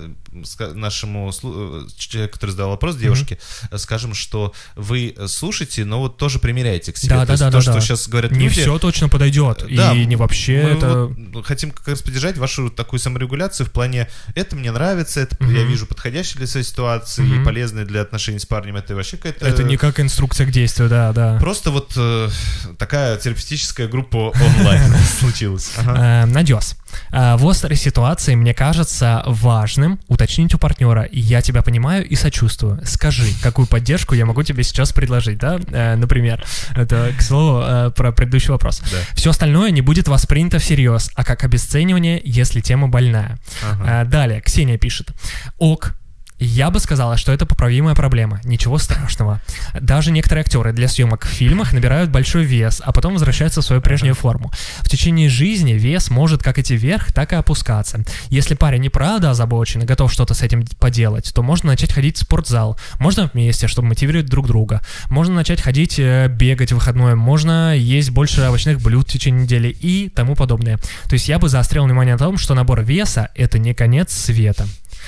нашему человеку, который задал вопрос, девушке, скажем, что вы слушаете, но вот тоже примеряете к себе. Да, да, да. То, что сейчас говорят люди... Не все точно подойдет, и не вообще это... Хотим как раз поддержать вашу такую саморегуляцию в плане это мне нравится, это uh-huh. я вижу подходящее для своей ситуации uh-huh. и полезное для отношений с парнем. Это вообще какая-то... Это не как инструкция к действию, да, да. Просто вот э, такая терапевтическая группа онлайн случилась. Надёс. В острой ситуации мне кажется важным уточнить у партнера: я тебя понимаю и сочувствую. Скажи, какую поддержку я могу тебе сейчас предложить, да? Например, это, к слову, про предыдущий вопрос. Да. Все остальное не будет воспринято всерьез, а как обесценивание, если тема больная. Ага. Далее, Ксения пишет: ок. Я бы сказала, что это поправимая проблема, ничего страшного. Даже некоторые актеры для съемок в фильмах набирают большой вес, а потом возвращаются в свою прежнюю форму. В течение жизни вес может как идти вверх, так и опускаться. Если парень не правда озабочен и готов что-то с этим поделать, то можно начать ходить в спортзал. Можно вместе, чтобы мотивировать друг друга. Можно начать ходить, бегать в выходное. Можно есть больше овощных блюд в течение недели и тому подобное. То есть я бы заострил внимание на том, что набор веса — это не конец света.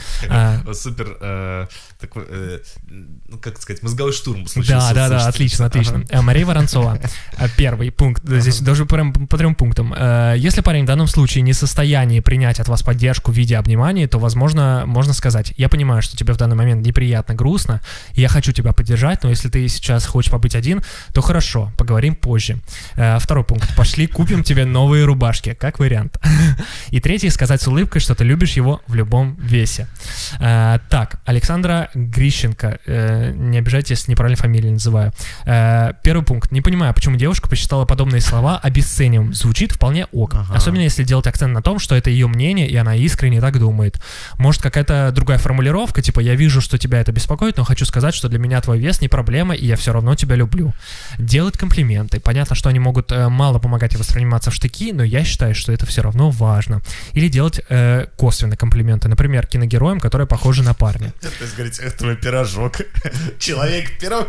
А, супер, э, такой, э, ну как сказать, мозговой штурм случился. Да, да, да, отлично, отлично. Ага. Мария Воронцова. Первый пункт, здесь ага. даже прям по трем пунктам. Если парень в данном случае не в состоянии принять от вас поддержку в виде обниманий, то, возможно, можно сказать: я понимаю, что тебе в данный момент неприятно, грустно, я хочу тебя поддержать, но если ты сейчас хочешь побыть один, то хорошо, поговорим позже. Второй пункт. Пошли, купим тебе новые рубашки, как вариант. И третий, сказать с улыбкой, что ты любишь его в любом весе. А, так, Александра Грищенко, э, не обижайтесь, если неправильно фамилию называю. Э, первый пункт. Не понимаю, почему девушка посчитала подобные слова обесцениванием. Звучит вполне ок. Ага. Особенно если делать акцент на том, что это ее мнение, и она искренне так думает. Может, какая-то другая формулировка, типа: я вижу, что тебя это беспокоит, но хочу сказать, что для меня твой вес не проблема, и я все равно тебя люблю. Делать комплименты. Понятно, что они могут э, мало помогать и восприниматься в штыки, но я считаю, что это все равно важно. Или делать э, косвенно комплименты. Например, киногероям, которые похожи на парня. То есть говорить: это твой пирожок. Человек-пирог.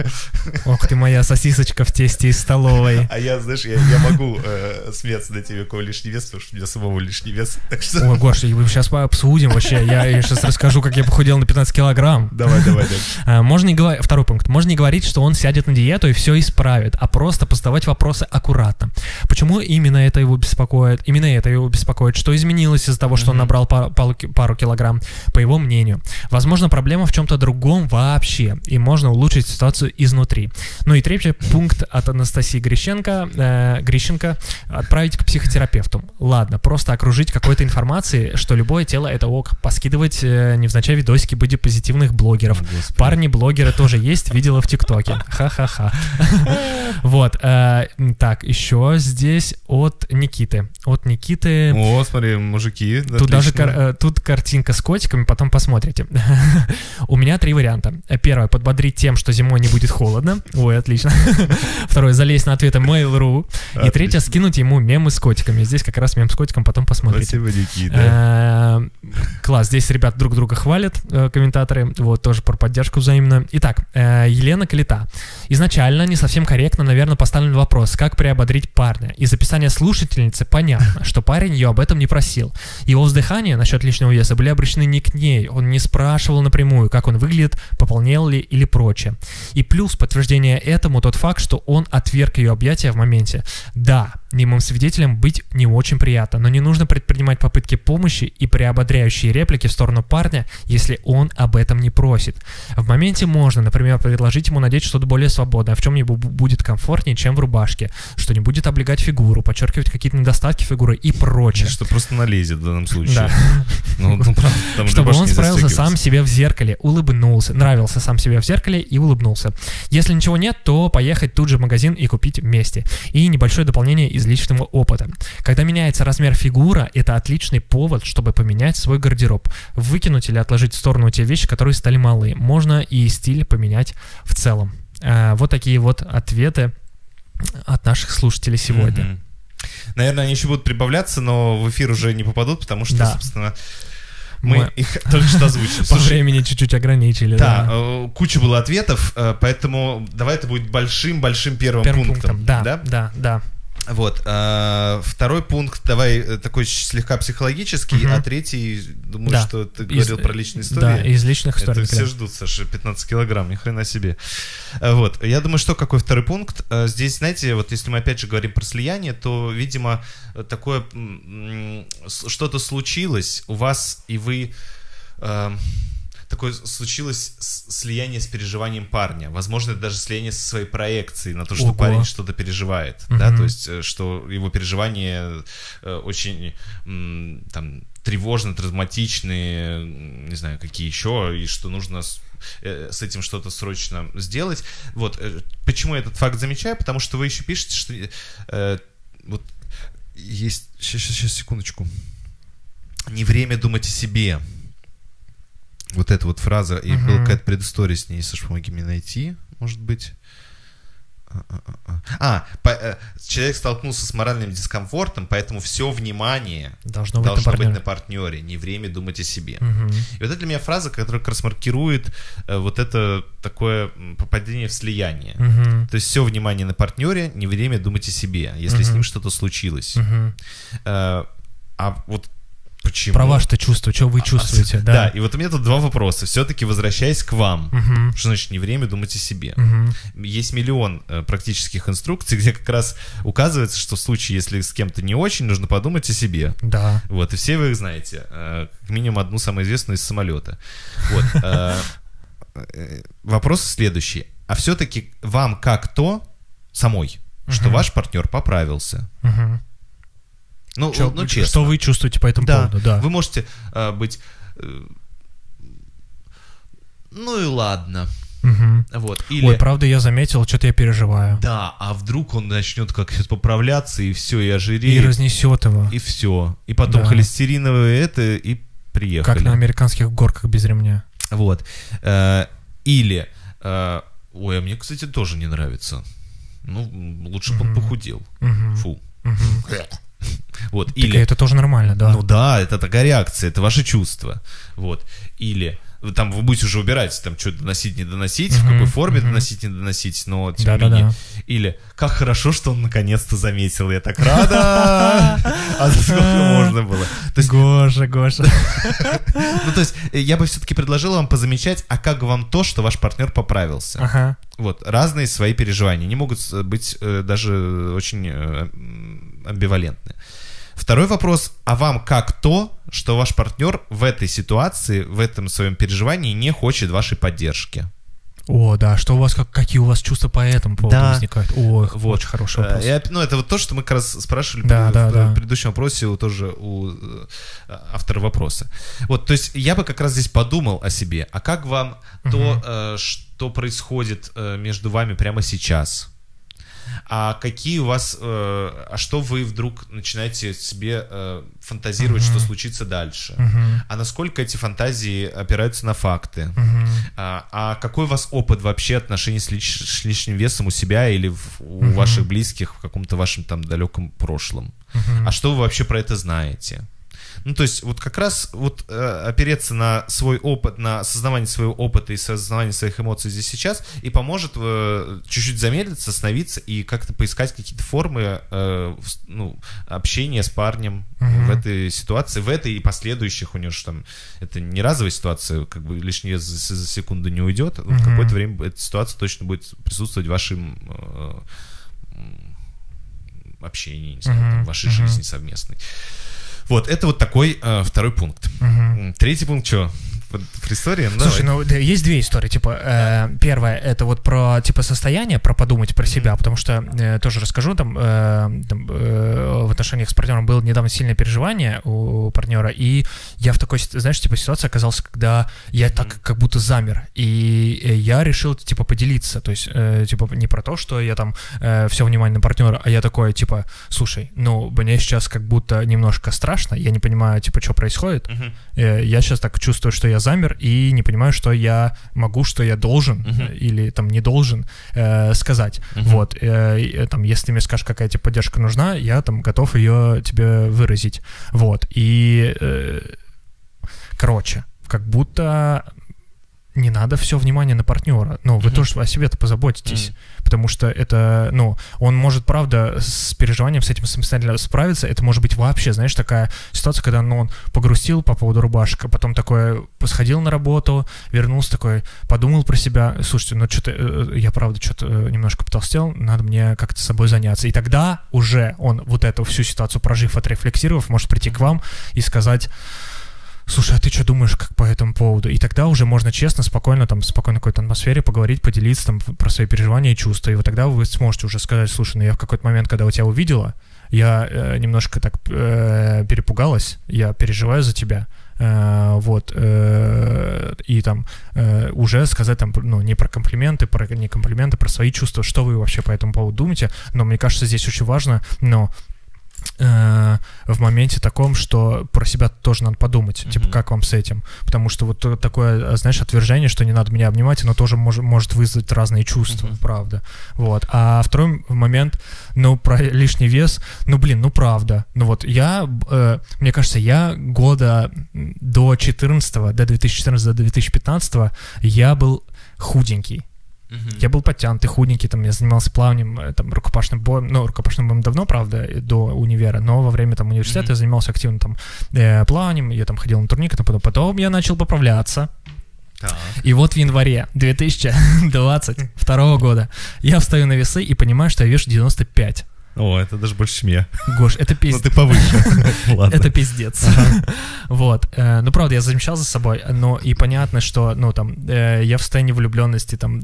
Ох ты, моя сосисочка в тесте из столовой. А я, знаешь, я, я могу э, смеяться на тебе, какой лишний вес, потому что у меня самого лишний вес. Так что... Ой, Гош, мы сейчас обсудим вообще. Я, я сейчас расскажу, как я похудел на пятнадцать килограмм. Давай, давай, давай. Можно не говорить... Второй пункт. Можно не говорить, что он сядет на диету и все исправит, а просто задавать вопросы аккуратно. Почему именно это его беспокоит? Именно это его беспокоит. Что изменилось из-за того, что он набрал пару, пару, пару килограмм? там, по его мнению. Возможно, проблема в чем-то другом вообще, и можно улучшить ситуацию изнутри. Ну и третий пункт от Анастасии Грищенко. Э, Грищенко. Отправить к психотерапевту. Ладно, просто окружить какой-то информацией, что любое тело — это ок. Поскидывать э, невзначай видосики бодипозитивных блогеров. Господи. Парни-блогеры тоже есть, видела в ТикТоке. Ха-ха-ха. Вот. Так, еще здесь от Никиты. От Никиты... О, смотри, мужики. Тут даже тут картинка с котиками, потом посмотрите. У меня три варианта. Первое — подбодрить тем, что зимой не будет холодно. Ой, отлично. Второе — залезть на ответы Mail точка ру. И третье — скинуть ему мемы с котиками. Здесь как раз мем с котиком, потом посмотрите. Спасибо, Никита. Класс, здесь ребят друг друга хвалят, комментаторы. Вот, тоже про поддержку взаимную. Итак, Елена Калита. Изначально не совсем корректно, наверное, поставлен вопрос, как приободрить парня. Из описания слушательницы понятно, что парень ее об этом не просил. Его вздыхания насчет лишнего веса были обращены не к ней. Он не спрашивал напрямую, как он выглядит, пополнел ли или прочее. И плюс подтверждение этому тот факт, что он отверг ее объятия в моменте. Да, немым свидетелем быть не очень приятно, но не нужно предпринимать попытки помощи и приободряющие реплики в сторону парня, если он об этом не просит. В моменте можно, например, предложить ему надеть что-то более свободное, в чем ему будет комфортнее, чем в рубашке, что не будет облегать фигуру, подчеркивать какие-то недостатки фигуры и прочее. Что просто налезет в данном случае. Да. Ну, ну, правда, чтобы он справился сам себе в зеркале, улыбнулся, нравился сам себе в зеркале и улыбнулся. Если ничего нет, то поехать тут же в магазин и купить вместе. И небольшое дополнение из личного опыта. Когда меняется размер фигура, это отличный повод, чтобы поменять свой гардероб. Выкинуть или отложить в сторону те вещи, которые стали малы. Можно и стиль поменять в целом. А, вот такие вот ответы от наших слушателей сегодня. Mm-hmm. Наверное, они еще будут прибавляться, но в эфир уже не попадут, потому что, да. собственно, мы, мы их только что озвучили. По времени чуть-чуть ограничили. Да, да, куча было ответов, поэтому давай это будет большим-большим первым, первым пунктом. пунктом. Да, да, да, да. Вот, а, второй пункт, давай, такой слегка психологический, угу. а третий, думаю, да. что ты говорил из, про личные истории. Да, из личных историй. Это все ждут, Саша, пятнадцать килограмм, ни хрена себе. Вот, я думаю, что какой второй пункт? Здесь, знаете, вот если мы опять же говорим про слияние, то, видимо, такое, что-то случилось у вас, и вы... Такое случилось слияние с переживанием парня. Возможно, это даже слияние со своей проекцией на то, что Ого. парень что-то переживает. Uh-huh. Да? То есть, что его переживания очень там, тревожные, травматичные, не знаю, какие еще, и что нужно с, с этим что-то срочно сделать. Вот. Почему я этот факт замечаю? Потому что вы еще пишете, что э, вот есть... Сейчас, сейчас, сейчас, секундочку. Не время думать о себе. Вот эта вот фраза, и uh-huh. была какая-то предыстория с ней, Саш, помоги мне найти, может быть. А, по, э, человек столкнулся с моральным дискомфортом, поэтому все внимание должно, быть, должно на быть на партнере, не время думать о себе. Uh-huh. И вот это для меня фраза, которая как раз маркирует э, вот это такое попадение в слияние. Uh-huh. То есть все внимание на партнере, не время думать о себе, если uh-huh. с ним что-то случилось. Uh-huh. Э, а вот почему? Про ваше-то чувство, что вы чувствуете, а, да. Да, и вот у меня тут два вопроса. Все-таки возвращаясь к вам, uh-huh. что значит не время думать о себе? Uh-huh. Есть миллион э, практических инструкций, где как раз указывается, что в случае, если с кем-то не очень, нужно подумать о себе. Да. Вот, и все вы их знаете. Э, как минимум одну самую известную из самолета. Вот. Э, э, вопрос следующий. А все-таки вам как-то самой, uh-huh. что ваш партнер поправился? Uh-huh. Ну, Чё, ну, честно. Что вы чувствуете по этому да. поводу? Да. Вы можете э, быть... Э, ну и ладно. Угу. Вот. Или... Ой, правда, я заметил, что-то я переживаю. Да, а вдруг он начнет как-то поправляться, и все, и ожиреет. И разнесет его. И все. И потом да. холестериновое это, и приехали. Как на американских горках без ремня. Вот. Э, или... Э, ой, а мне, кстати, тоже не нравится. Ну, лучше бы угу. он похудел. Угу. Фу. Угу. Вот. Так или... это тоже нормально, да. Ну да, это такая реакция, это ваши чувства. Вот. Или там вы будете уже убирать, там что доносить, не доносить, uh-huh, в какой форме uh-huh. доносить, не доносить, но тем не менее. Или как хорошо, что он наконец-то заметил, я так рада. А сколько можно было? Гоша, Гоша. Ну то есть я бы все-таки предложил вам позамечать, а как вам то, что ваш партнер поправился. Вот, разные свои переживания, не могут быть даже очень амбивалентны. Второй вопрос, а вам как то, что ваш партнер в этой ситуации, в этом своем переживании не хочет вашей поддержки. О, да, что у вас, как, какие у вас чувства по этому поводу да. возникают? О, вот. Очень хороший вопрос. Я, ну, это вот то, что мы как раз спрашивали да, в, да, в да. предыдущем вопросе у, тоже у автора вопроса. Вот, то есть я бы как раз здесь подумал о себе. А как вам угу. то, э, что происходит э, между вами прямо сейчас? А какие у вас, э, а что вы вдруг начинаете себе э, фантазировать, uh-huh. что случится дальше? Uh-huh. А насколько эти фантазии опираются на факты? Uh-huh. А, а какой у вас опыт вообще отношений с, лиш, с лишним весом у себя или в, у uh-huh. ваших близких в каком-то вашем там далеком прошлом? Uh-huh. А что вы вообще про это знаете? Ну, то есть, вот как раз вот э, опереться на свой опыт, на осознавание своего опыта и осознавание своих эмоций здесь сейчас и поможет э, чуть-чуть замедлиться, остановиться и как-то поискать какие-то формы э, ну, общения с парнем mm-hmm. в этой ситуации, в этой и последующих. У него же там, это не разовая ситуация, как бы лишний вес за, за секунду не уйдет. Mm-hmm. В какое-то время эта ситуация точно будет присутствовать в вашем э, общении, не знаю, mm-hmm. там, в вашей mm-hmm. жизни совместной. Вот, это вот такой э, второй пункт. Угу. Третий пункт что? Про историю? Ну, слушай, давай. ну есть две истории, типа, э, первая, это вот про, типа, состояние, про подумать про себя, потому что, э, тоже расскажу, там, э, там э, в отношениях с партнером было недавно сильное переживание у партнера, и я в такой, знаешь, типа, ситуации оказался, когда я так как будто замер, и я решил, типа, поделиться, то есть, э, типа, не про то, что я там э, все внимание на партнера, а я такой, типа, слушай, ну, мне сейчас как будто немножко страшно, я не понимаю, типа, что происходит, uh-huh. э, я сейчас так чувствую, что я замер и не понимаю, что я могу, что я должен uh-huh. или там не должен э, сказать. Uh-huh. Вот. Э, там, если ты мне скажешь, какая тебе поддержка нужна, я там готов ее тебе выразить. Вот. И, э, короче, как будто не надо все внимание на партнера. Ну, вы uh-huh. тоже о себе-то позаботитесь. Uh-huh. Потому что это, ну, он может, правда, с переживанием с этим самостоятельно справиться. Это может быть вообще, знаешь, такая ситуация, когда, ну, он погрустил по поводу рубашек, потом такой сходил на работу, вернулся такой, подумал про себя, слушайте, ну, что-то, я, правда, что-то немножко потолстел, надо мне как-то собой заняться. И тогда уже он вот эту всю ситуацию прожив, отрефлексировав, может прийти к вам и сказать: слушай, а ты что думаешь как по этому поводу? И тогда уже можно честно, спокойно, там, в спокойной какой-то атмосфере поговорить, поделиться там про свои переживания и чувства. И вот тогда вы сможете уже сказать: слушай, ну я в какой-то момент, когда у тебя увидела, я э, немножко так э, перепугалась, я переживаю за тебя. Э, вот, э, и там э, уже сказать там, ну, не про комплименты, про, не комплименты, про свои чувства, что вы вообще по этому поводу думаете. Но мне кажется, здесь очень важно, но в моменте таком, что про себя тоже надо подумать, mm-hmm. типа, как вам с этим, потому что вот такое, знаешь, отвержение, что не надо меня обнимать, оно тоже может, может вызвать разные чувства, mm-hmm. правда, вот. А второй момент, ну, про лишний вес, ну, блин, ну, правда, ну, вот, я, э, мне кажется, я года до четырнадцатого, до две тысячи четырнадцатого, до две тысячи пятнадцатого я был худенький. Uh-huh. Я был подтянутый, худенький, там, я занимался плаванием, там, рукопашным боем, ну, рукопашным боем давно, правда, до универа, но во время, там, университета uh-huh. я занимался активно, там, э, плаванием, я, там, ходил на турники, потом, потом я начал поправляться, uh-huh. и вот в январе две тысячи двадцать второго года я встаю на весы и понимаю, что я вешу девяносто пять. О, это даже больше, чем я. Гош, это пиздец. Ну, ты повыше. Это пиздец. Вот. Ну, правда, я замечал за собой, но и понятно, что, ну, там, я в состоянии влюбленности, там,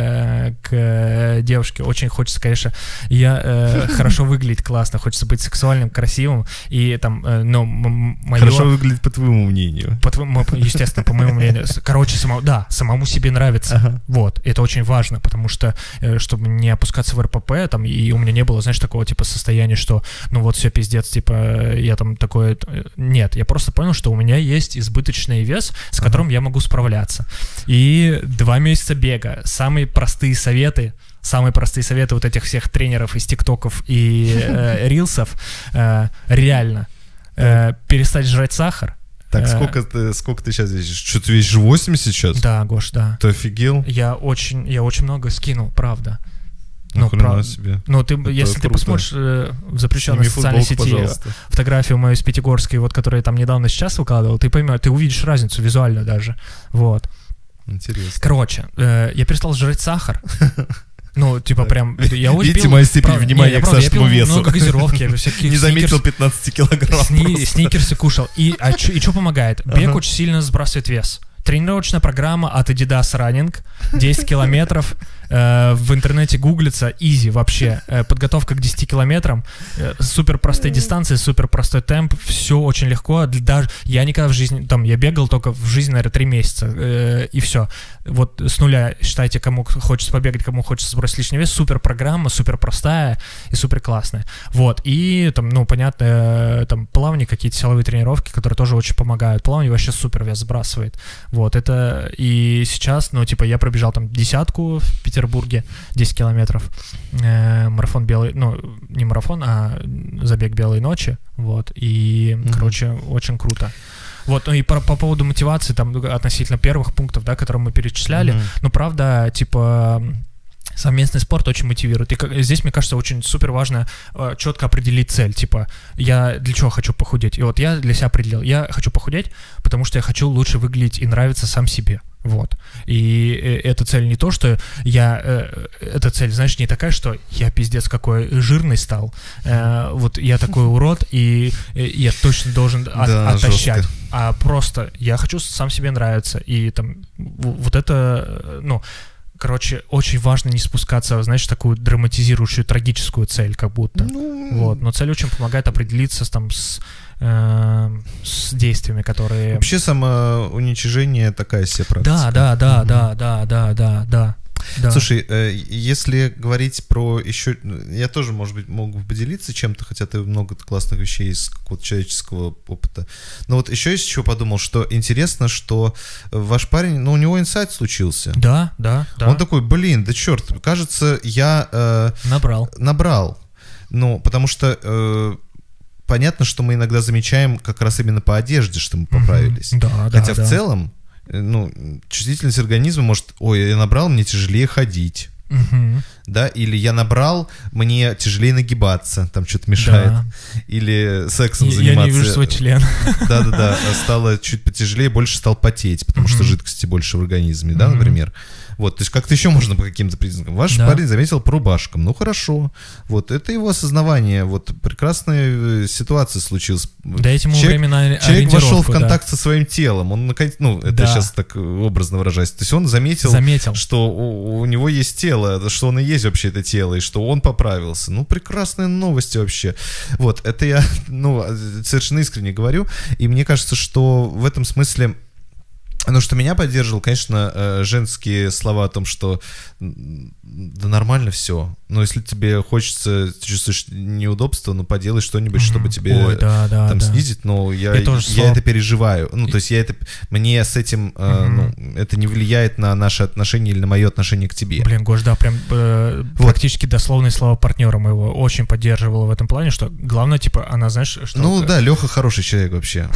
к девушке очень хочется, конечно, я хорошо выглядеть классно, хочется быть сексуальным, красивым, и там, ну, мое... Хорошо выглядеть по твоему мнению. По твоему, естественно, по моему мнению. Короче, самому, да, самому себе нравится. Вот. Это очень важно, потому что, чтобы не опускаться в эр пэ пэ, там, и у меня не было, знаешь, такого типа состояние, что ну вот все пиздец, типа я там такой... Нет, я просто понял, что у меня есть избыточный вес, с которым uh-huh. я могу справляться. И два месяца бега, самые простые советы, самые простые советы вот этих всех тренеров из тиктоков и э, рилсов, э, реально, э, перестать жрать сахар. Так, сколько ты, сколько ты сейчас весишь? Что, ты весишь восемьдесят сейчас? Да, Гош, да. Ты офигел? Я очень, я очень много скинул, правда. Ну, ну правда. Себе. Ну, ты, если круто. Ты посмотришь э, в запрещенной Сними социальной футболку, сети пожалуйста. Фотографию мою из Пятигорской, вот, которую я там недавно сейчас выкладывал, ты поймешь, ты увидишь разницу визуально даже. Вот. Интересно. Короче, э, я перестал жрать сахар. Ну, ну, типа прям... Я Видите пил, мою степень правда, внимания не, к правда, нашему я пил весу. много газировки, я всяких Не заметил сникерс- пятнадцать килограмм. Сни- просто. сникерсы кушал. И, а чё- и что помогает? Бег Ага. очень сильно сбрасывает вес. Тренировочная программа от Adidas Running, десять километров. Э, в интернете гуглится, easy вообще. Э, подготовка к десяти километрам. Э, супер простые дистанции, супер простой темп. Все очень легко. Даже я никогда в жизни, там, я бегал только в жизни, наверное, три месяца. Э, и все. Вот с нуля, считайте, кому хочется побегать, кому хочется сбросить лишний вес. Супер программа, супер простая и супер классная. Вот. И там, ну, понятно, э, там плавание, какие-то силовые тренировки, которые тоже очень помогают. Плавание вообще супер вес сбрасывает. Вот. Это и сейчас, ну, типа, я пробежал там десятку в Петербурге, десять километров. Э, марафон белый, ну, не марафон, а забег белой ночи. Вот. И, mm-hmm. короче, очень круто. Вот, ну и по, по поводу мотивации, там, относительно первых пунктов, да, которые мы перечисляли, mm-hmm. ну, правда, типа, совместный спорт очень мотивирует. И как, здесь, мне кажется, очень супер важно э, четко определить цель, типа, я для чего хочу похудеть? И вот я для себя определил, я хочу похудеть, потому что я хочу лучше выглядеть и нравиться сам себе. Вот. И э, эта цель не то, что я... Э, эта цель, знаешь, не такая, что я пиздец какой жирный стал, э, вот я такой урод, и э, я точно должен от, да, отощать. жестко. А просто я хочу сам себе нравиться. И там вот это, ну... Короче, очень важно не спускаться, знаешь, в такую драматизирующую, трагическую цель, как будто. Ну... Вот. Но цель очень помогает определиться там с, э, с действиями, которые... Вообще самоуничижение такая себе практика. Да, да, да, угу. да, да, да, да, да. Да. Слушай, э, если говорить про еще... Я тоже, может быть, могу поделиться чем-то, хотя ты много классных вещей из какого-то человеческого опыта. Но вот еще из чего подумал, что интересно, что ваш парень, ну, у него инсайт случился. Да, да, да. Он такой, блин, да черт, кажется, я... Э, набрал. Набрал. Ну, потому что... Э, понятно, что мы иногда замечаем как раз именно по одежде, что мы поправились. Mm-hmm. Да, хотя да, в да. целом, ну, чувствительность организма может, ой, я набрал, мне тяжелее ходить, угу. да, или я набрал, мне тяжелее нагибаться, там что-то мешает, да. Или сексом я, заниматься. Я не вижу свой член. Да-да-да, стало чуть потяжелее, больше стал потеть, потому что жидкости больше в организме, да, например. Вот, то есть как-то еще можно по каким-то признакам. Ваш да. парень заметил по рубашкам. Ну, хорошо. Вот, это его осознавание. Вот, прекрасная ситуация случилась. Дайте ему человек, время на человек вошел в контакт да. со своим телом. Он, наконец, ну, это да. сейчас так образно выражаясь. То есть он заметил, заметил. что у, у него есть тело, что он и есть вообще это тело, и что он поправился. Ну, прекрасные новости вообще. Вот, это я, ну, совершенно искренне говорю. И мне кажется, что в этом смысле... Ну, что меня поддерживал, конечно, женские слова о том, что да нормально все. Но если тебе хочется, ты чувствуешь неудобство, ну, поделай что-нибудь, mm-hmm. чтобы тебе Ой, да, да, там да. снизить. Но я, я, я слов... это переживаю. Ну, то есть я это... Мне с этим... Mm-hmm. Ну, это не влияет на наши отношения или на мое отношение к тебе. Блин, Гош, да, прям э, вот. Практически дословные слова партнера моего очень поддерживала в этом плане, что главное, типа, она, знаешь, что... Ну, да, Леха хороший человек вообще.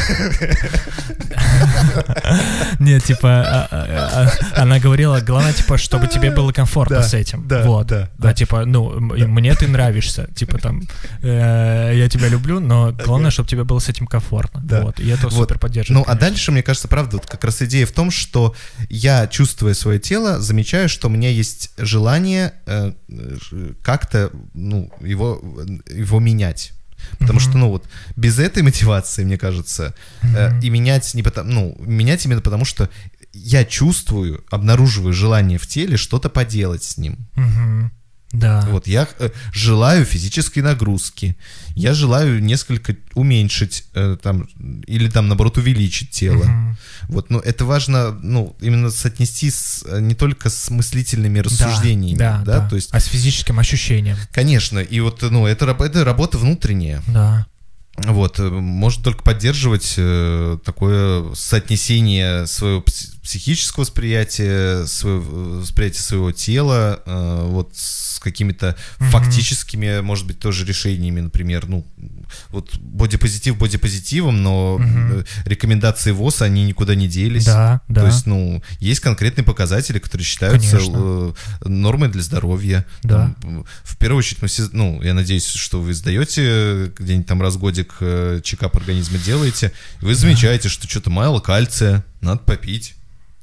Нет, типа, она говорила, главное, типа, чтобы тебе было комфортно с этим. Да, вот. да. А, типа, ну, мне ты нравишься. Типа, там, я тебя люблю, но главное, чтобы тебе было с этим комфортно. Вот. И это супер поддерживает. Ну, а дальше, мне кажется, правда, вот как раз идея в том, что я, чувствуя свое тело, замечаю, что у меня есть желание как-то, ну, его, его менять. Потому mm-hmm. что, ну вот, без этой мотивации, мне кажется, mm-hmm. э, и менять не потому, ну, менять именно потому, что я чувствую, обнаруживаю желание в теле что-то поделать с ним. Mm-hmm. Да. Вот, я э, желаю физической нагрузки, я желаю несколько уменьшить, э, там, или там, наоборот, увеличить тело. Mm-hmm. Вот, ну, это важно, ну, именно соотнести с, не только с мыслительными рассуждениями, да, да, да, то есть... а с физическим ощущением. Конечно, и вот, ну, это, это работа внутренняя. Да. Вот, может только поддерживать э, такое соотнесение своего психического восприятия, своего, восприятия своего тела, э, вот с какими-то mm-hmm. фактическими, может быть, тоже решениями, например, ну, вот бодипозитив бодипозитивом, но mm-hmm. рекомендации ВОЗ, они никуда не делись. Да, да. То есть, ну, есть конкретные показатели, которые считаются э, нормой для здоровья. Да. Там, в первую очередь, мы все, ну, я надеюсь, что вы сдаете где-нибудь там раз в годик чекап организма делаете, и вы замечаете, что что-то мало кальция, надо попить.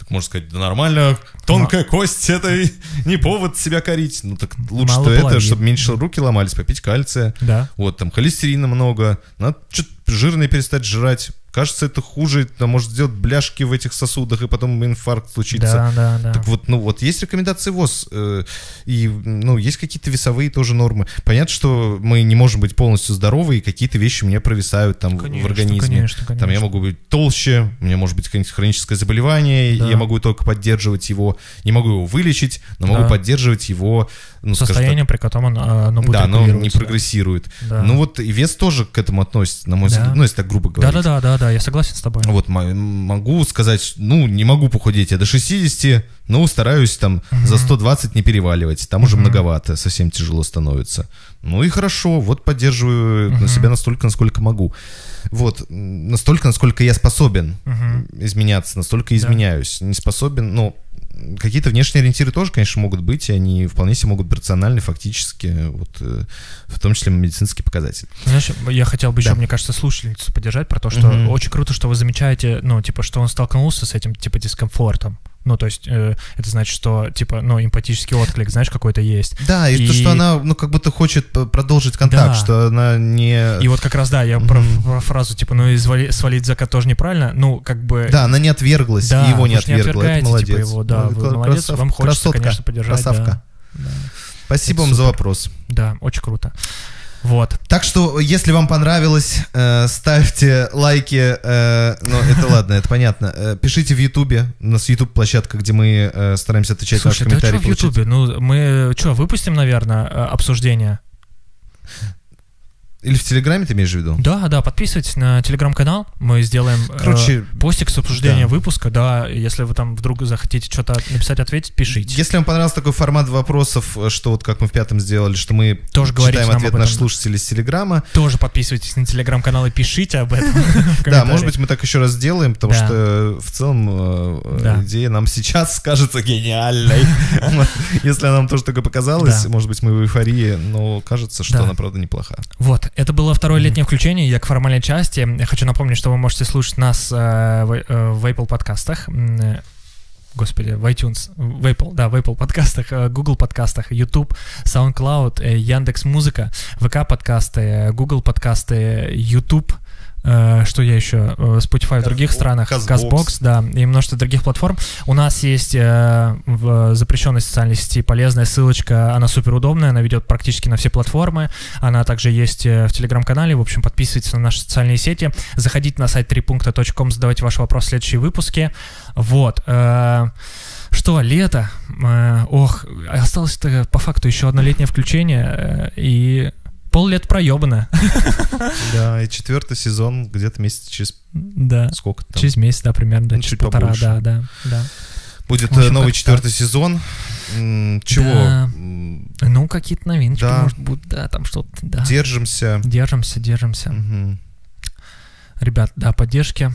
Так можно сказать, да нормально, тонкая М- кость, это не повод себя корить. Ну так лучше-то это, чтобы меньше руки ломались, попить кальция. Да. Вот, там холестерина много, надо что-то жирное перестать жрать. Кажется, это хуже, там может сделать бляшки в этих сосудах, и потом инфаркт случится. Да, да, да. Так вот, ну вот есть рекомендации ВОЗ, э, и, ну, есть какие-то весовые тоже нормы. Понятно, что мы не можем быть полностью здоровы, и какие-то вещи у меня провисают там конечно, в организме. Конечно, конечно. Там я могу быть толще, у меня может быть какое-нибудь хроническое заболевание, да. Я могу только поддерживать его, не могу его вылечить, но могу да. поддерживать его, ну, состояние, так, при котором оно будет да, но не прогрессирует. Да. Ну вот и вес тоже к этому относится, на мой да. взгляд, ну если так грубо говорить. Да-да-да, да, да, я согласен с тобой. Вот могу сказать, ну не могу похудеть, я до шестидесяти, ну стараюсь там угу. за сто двадцать не переваливать, там угу. уже многовато, совсем тяжело становится. Ну и хорошо, вот поддерживаю угу. себя настолько, насколько могу. Вот, настолько, насколько я способен угу. изменяться, настолько изменяюсь. Да. Не способен, ну, какие-то внешние ориентиры тоже, конечно, могут быть, и они вполне себе могут быть рациональны, фактически, вот, в том числе медицинский показатель. Знаешь, я хотел бы еще, да. мне кажется, слушательницу поддержать про то, что угу. очень круто, что вы замечаете, ну, типа, что он столкнулся с этим, типа, дискомфортом. Ну, то есть, э, это значит, что, типа, ну, эмпатический отклик, знаешь, какой-то есть. Да, и, и... то, что она, ну, как будто хочет продолжить контакт, да. что она не... И вот как раз, да, я mm-hmm. про, про фразу, типа, ну, извали, свалить закат тоже неправильно, ну, как бы... Да, она не отверглась, да, и его не отвергла, это молодец. Типа, его, да, вы молодец, красав... вам хочется, красотка, конечно, поддержать. Красавка. Да. Да. Спасибо это вам супер. За вопрос. Да, очень круто. Вот. Так что, если вам понравилось, э, ставьте лайки, э, ну, это ладно, это понятно. Э, пишите в Ютубе, у нас YouTube-площадка, где мы э, стараемся отвечать на ваши комментарии. Слушай, да что в Ютубе? Ну, мы что, выпустим, наверное, обсуждение? Или в Телеграме ты имеешь в виду? Да, да, подписывайтесь на Телеграм-канал, мы сделаем Короче, э, постик с обсуждением да. выпуска, да, если вы там вдруг захотите что-то написать, ответить, пишите. Если вам понравился такой формат вопросов, что вот как мы в пятом сделали, что мы тоже читаем ответ наших слушателей с Телеграма. Тоже подписывайтесь на Телеграм-канал и пишите об этом. Да, может быть, мы так еще раз сделаем, потому что в целом идея нам сейчас кажется гениальной. Если она нам тоже только показалась, может быть, мы в эйфории, но кажется, что она, правда, неплоха. Вот. Это было второе летнее включение, я к формальной части. Я хочу напомнить, что вы можете слушать нас э, в, э, в Apple подкастах, э, господи, в iTunes, в Apple, да, в Apple подкастах, э, Google подкастах, YouTube, SoundCloud, э, Яндекс.Музыка, ВК подкасты, э, Google подкасты, YouTube, Uh, что я еще? Uh, Spotify в других странах, Castbox, да, и множество других платформ. У нас есть uh, в запрещенной социальной сети полезная ссылочка, она супер удобная, она ведет практически на все платформы, она также есть uh, в Телеграм-канале, в общем, подписывайтесь на наши социальные сети, заходите на сайт три пункта точка ком, задавайте ваши вопросы в следующие выпуски. Вот. Uh, Что, лето? Uh, ох, осталось-то по факту еще одно летнее включение, uh, и... Пол-лет проебано. Да, и четвертый сезон где-то месяц через... Да. Сколько там? Через месяц, да, примерно, да, ну, через полтора, побольше. да, да, да. Будет общем, новый четвертый сезон. Чего? Да. Ну, какие-то новиночки, да. может быть, да, там что-то, да. Держимся. Держимся, держимся. Угу. Ребят, да, поддержки.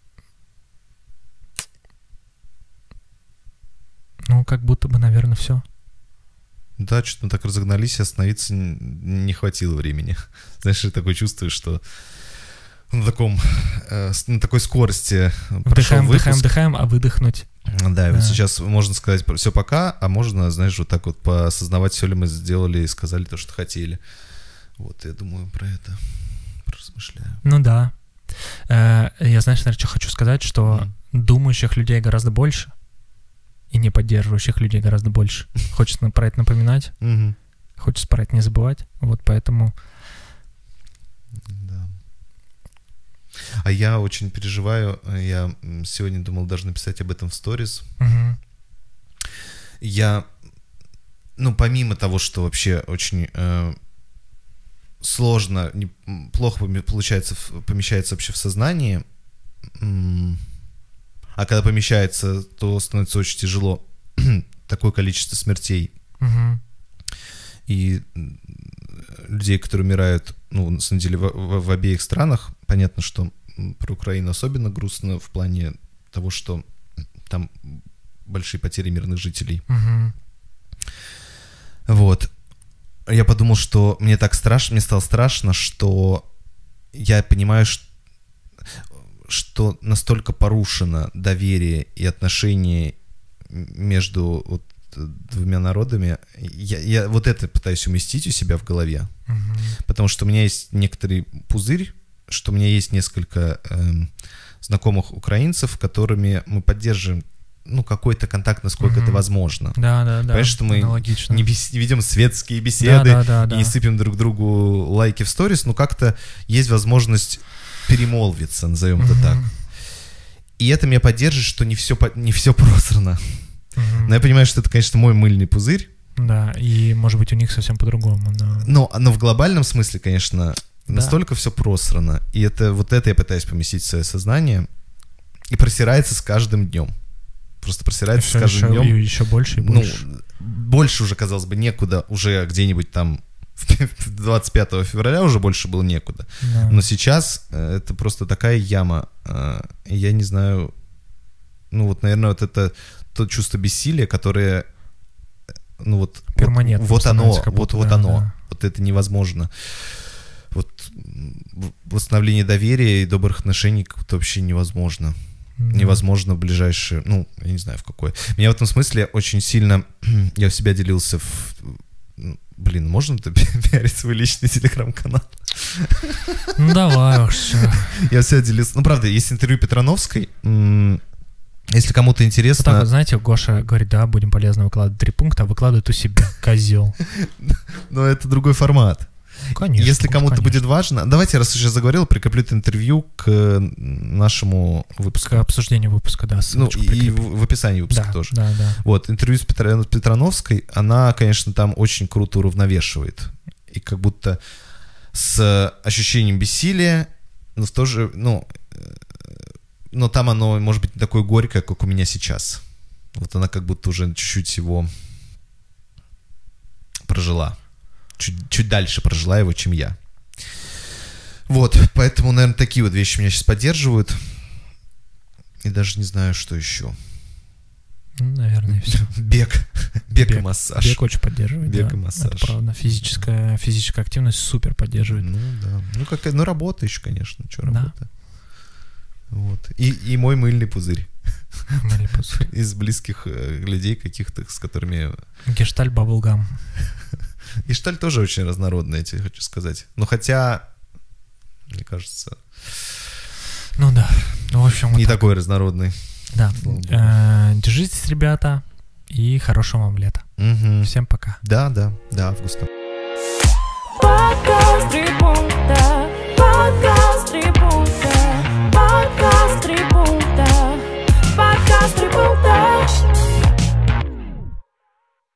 Ну, как будто бы, наверное, все. Да, что-то мы так разогнались, остановиться не хватило времени. Знаешь, такое чувство, что на, таком, э, на такой скорости вдыхаем, вдыхаем, вдыхаем, а выдохнуть. Да, да. Вот сейчас можно сказать все пока, а можно, знаешь, вот так вот поосознавать, все ли мы сделали и сказали то, что хотели. Вот, я думаю, про это размышляю. Ну да. Э, я, знаешь, наверное, что хочу сказать, что mm. думающих людей гораздо больше, и не поддерживающих людей гораздо больше. Хочется про это напоминать, угу. хочется про это не забывать. Вот поэтому... Да. А я очень переживаю. Я сегодня думал даже написать об этом в сторис. Угу. Я, ну, помимо того, что вообще очень э, сложно, не, плохо получается, помещается вообще в сознании, м- а когда помещается, то становится очень тяжело. Такое количество смертей. Угу. И людей, которые умирают, ну, на самом деле, в, в, в обеих странах. Понятно, что про Украину особенно грустно в плане того, что там большие потери мирных жителей. Угу. Вот. Я подумал, что мне так страшно, мне стало страшно, что я понимаю, что что настолько порушено доверие и отношения между вот двумя народами, я, я вот это пытаюсь уместить у себя в голове, угу. Потому что у меня есть некоторый пузырь, что у меня есть несколько э, знакомых украинцев, которыми мы поддерживаем ну, какой-то контакт, насколько mm-hmm. это возможно. Да, да, да. Понимаешь, что мы аналогично. не, бес... не ведем светские беседы да, да, да, и не да. сыпем друг другу лайки в сторис, но как-то есть возможность перемолвиться, назовем mm-hmm. это так. И это меня поддерживает, что не все, не все просрано. Mm-hmm. Но я понимаю, что это, конечно, мой мыльный пузырь. Да, и, может быть, у них совсем по-другому. Но, но, но в глобальном смысле, конечно, да. настолько все просрано. И это, вот это я пытаюсь поместить в свое сознание. И просирается с каждым днем. Просто просирается еще, с каждым еще, днем. И еще больше и больше. Ну, больше уже, казалось бы, некуда. Уже где-нибудь там двадцать пятого февраля уже больше было некуда. Да. Но сейчас это просто такая яма. Я не знаю... Ну вот, наверное, вот это то чувство бессилия, которое... Ну вот... Перманентно. Вот, вот оно, будто, вот, вот да, оно. Да. Вот это невозможно. Вот восстановление доверия и добрых отношений как-то вообще невозможно. Mm-hmm. Невозможно в ближайшее, ну, я не знаю в какое. Меня в этом смысле очень сильно, я у себя делился в, блин, можно пиарить свой личный телеграм-канал? Ну давай уж. Я у себя делился, ну правда, есть интервью Петрановской, если кому-то интересно... Вот так вот, знаете, Гоша говорит, да, будем полезно выкладывать три пункта, а выкладывает у себя, козел. Но это другой формат. Конечно. Если кому-то конечно. будет важно... Давайте, раз я сейчас заговорил, прикреплю это интервью к нашему выпуску. К обсуждению выпуска, да. Ну, и в, в описании выпуска да, тоже. Да, да. Вот, интервью с Петр... Петрановской, она, конечно, там очень круто уравновешивает. И как будто с ощущением бессилия, но в то же... Ну, но там оно, может быть, не такое горькое, как у меня сейчас. Вот она как будто уже чуть-чуть его прожила. Чуть, чуть дальше прожила его, чем я. Вот, поэтому, наверное, такие вот вещи меня сейчас поддерживают. И даже не знаю, что еще. Ну, наверное, все. Бег. Бег, бег и массаж. Бег очень поддерживает, Бег да. и массаж. Это правда. Физическая, физическая активность супер поддерживает. Ну, да. Ну, какая, ну, работа еще, конечно. Что работа? Да. Вот. И, и мой мыльный пузырь. Мыльный пузырь. Из близких э, людей каких-то, с которыми... Гештальт баблгам. Гешталь тоже очень разнородный, я тебе хочу сказать. Но хотя, мне кажется... Ну да. В общем, не вот такой так. разнородный. Да. Э-э, держитесь, ребята, и хорошего вам лета. Угу. Всем пока. Да, да, до августа. Подкаст три пункта. Подкаст три пункта.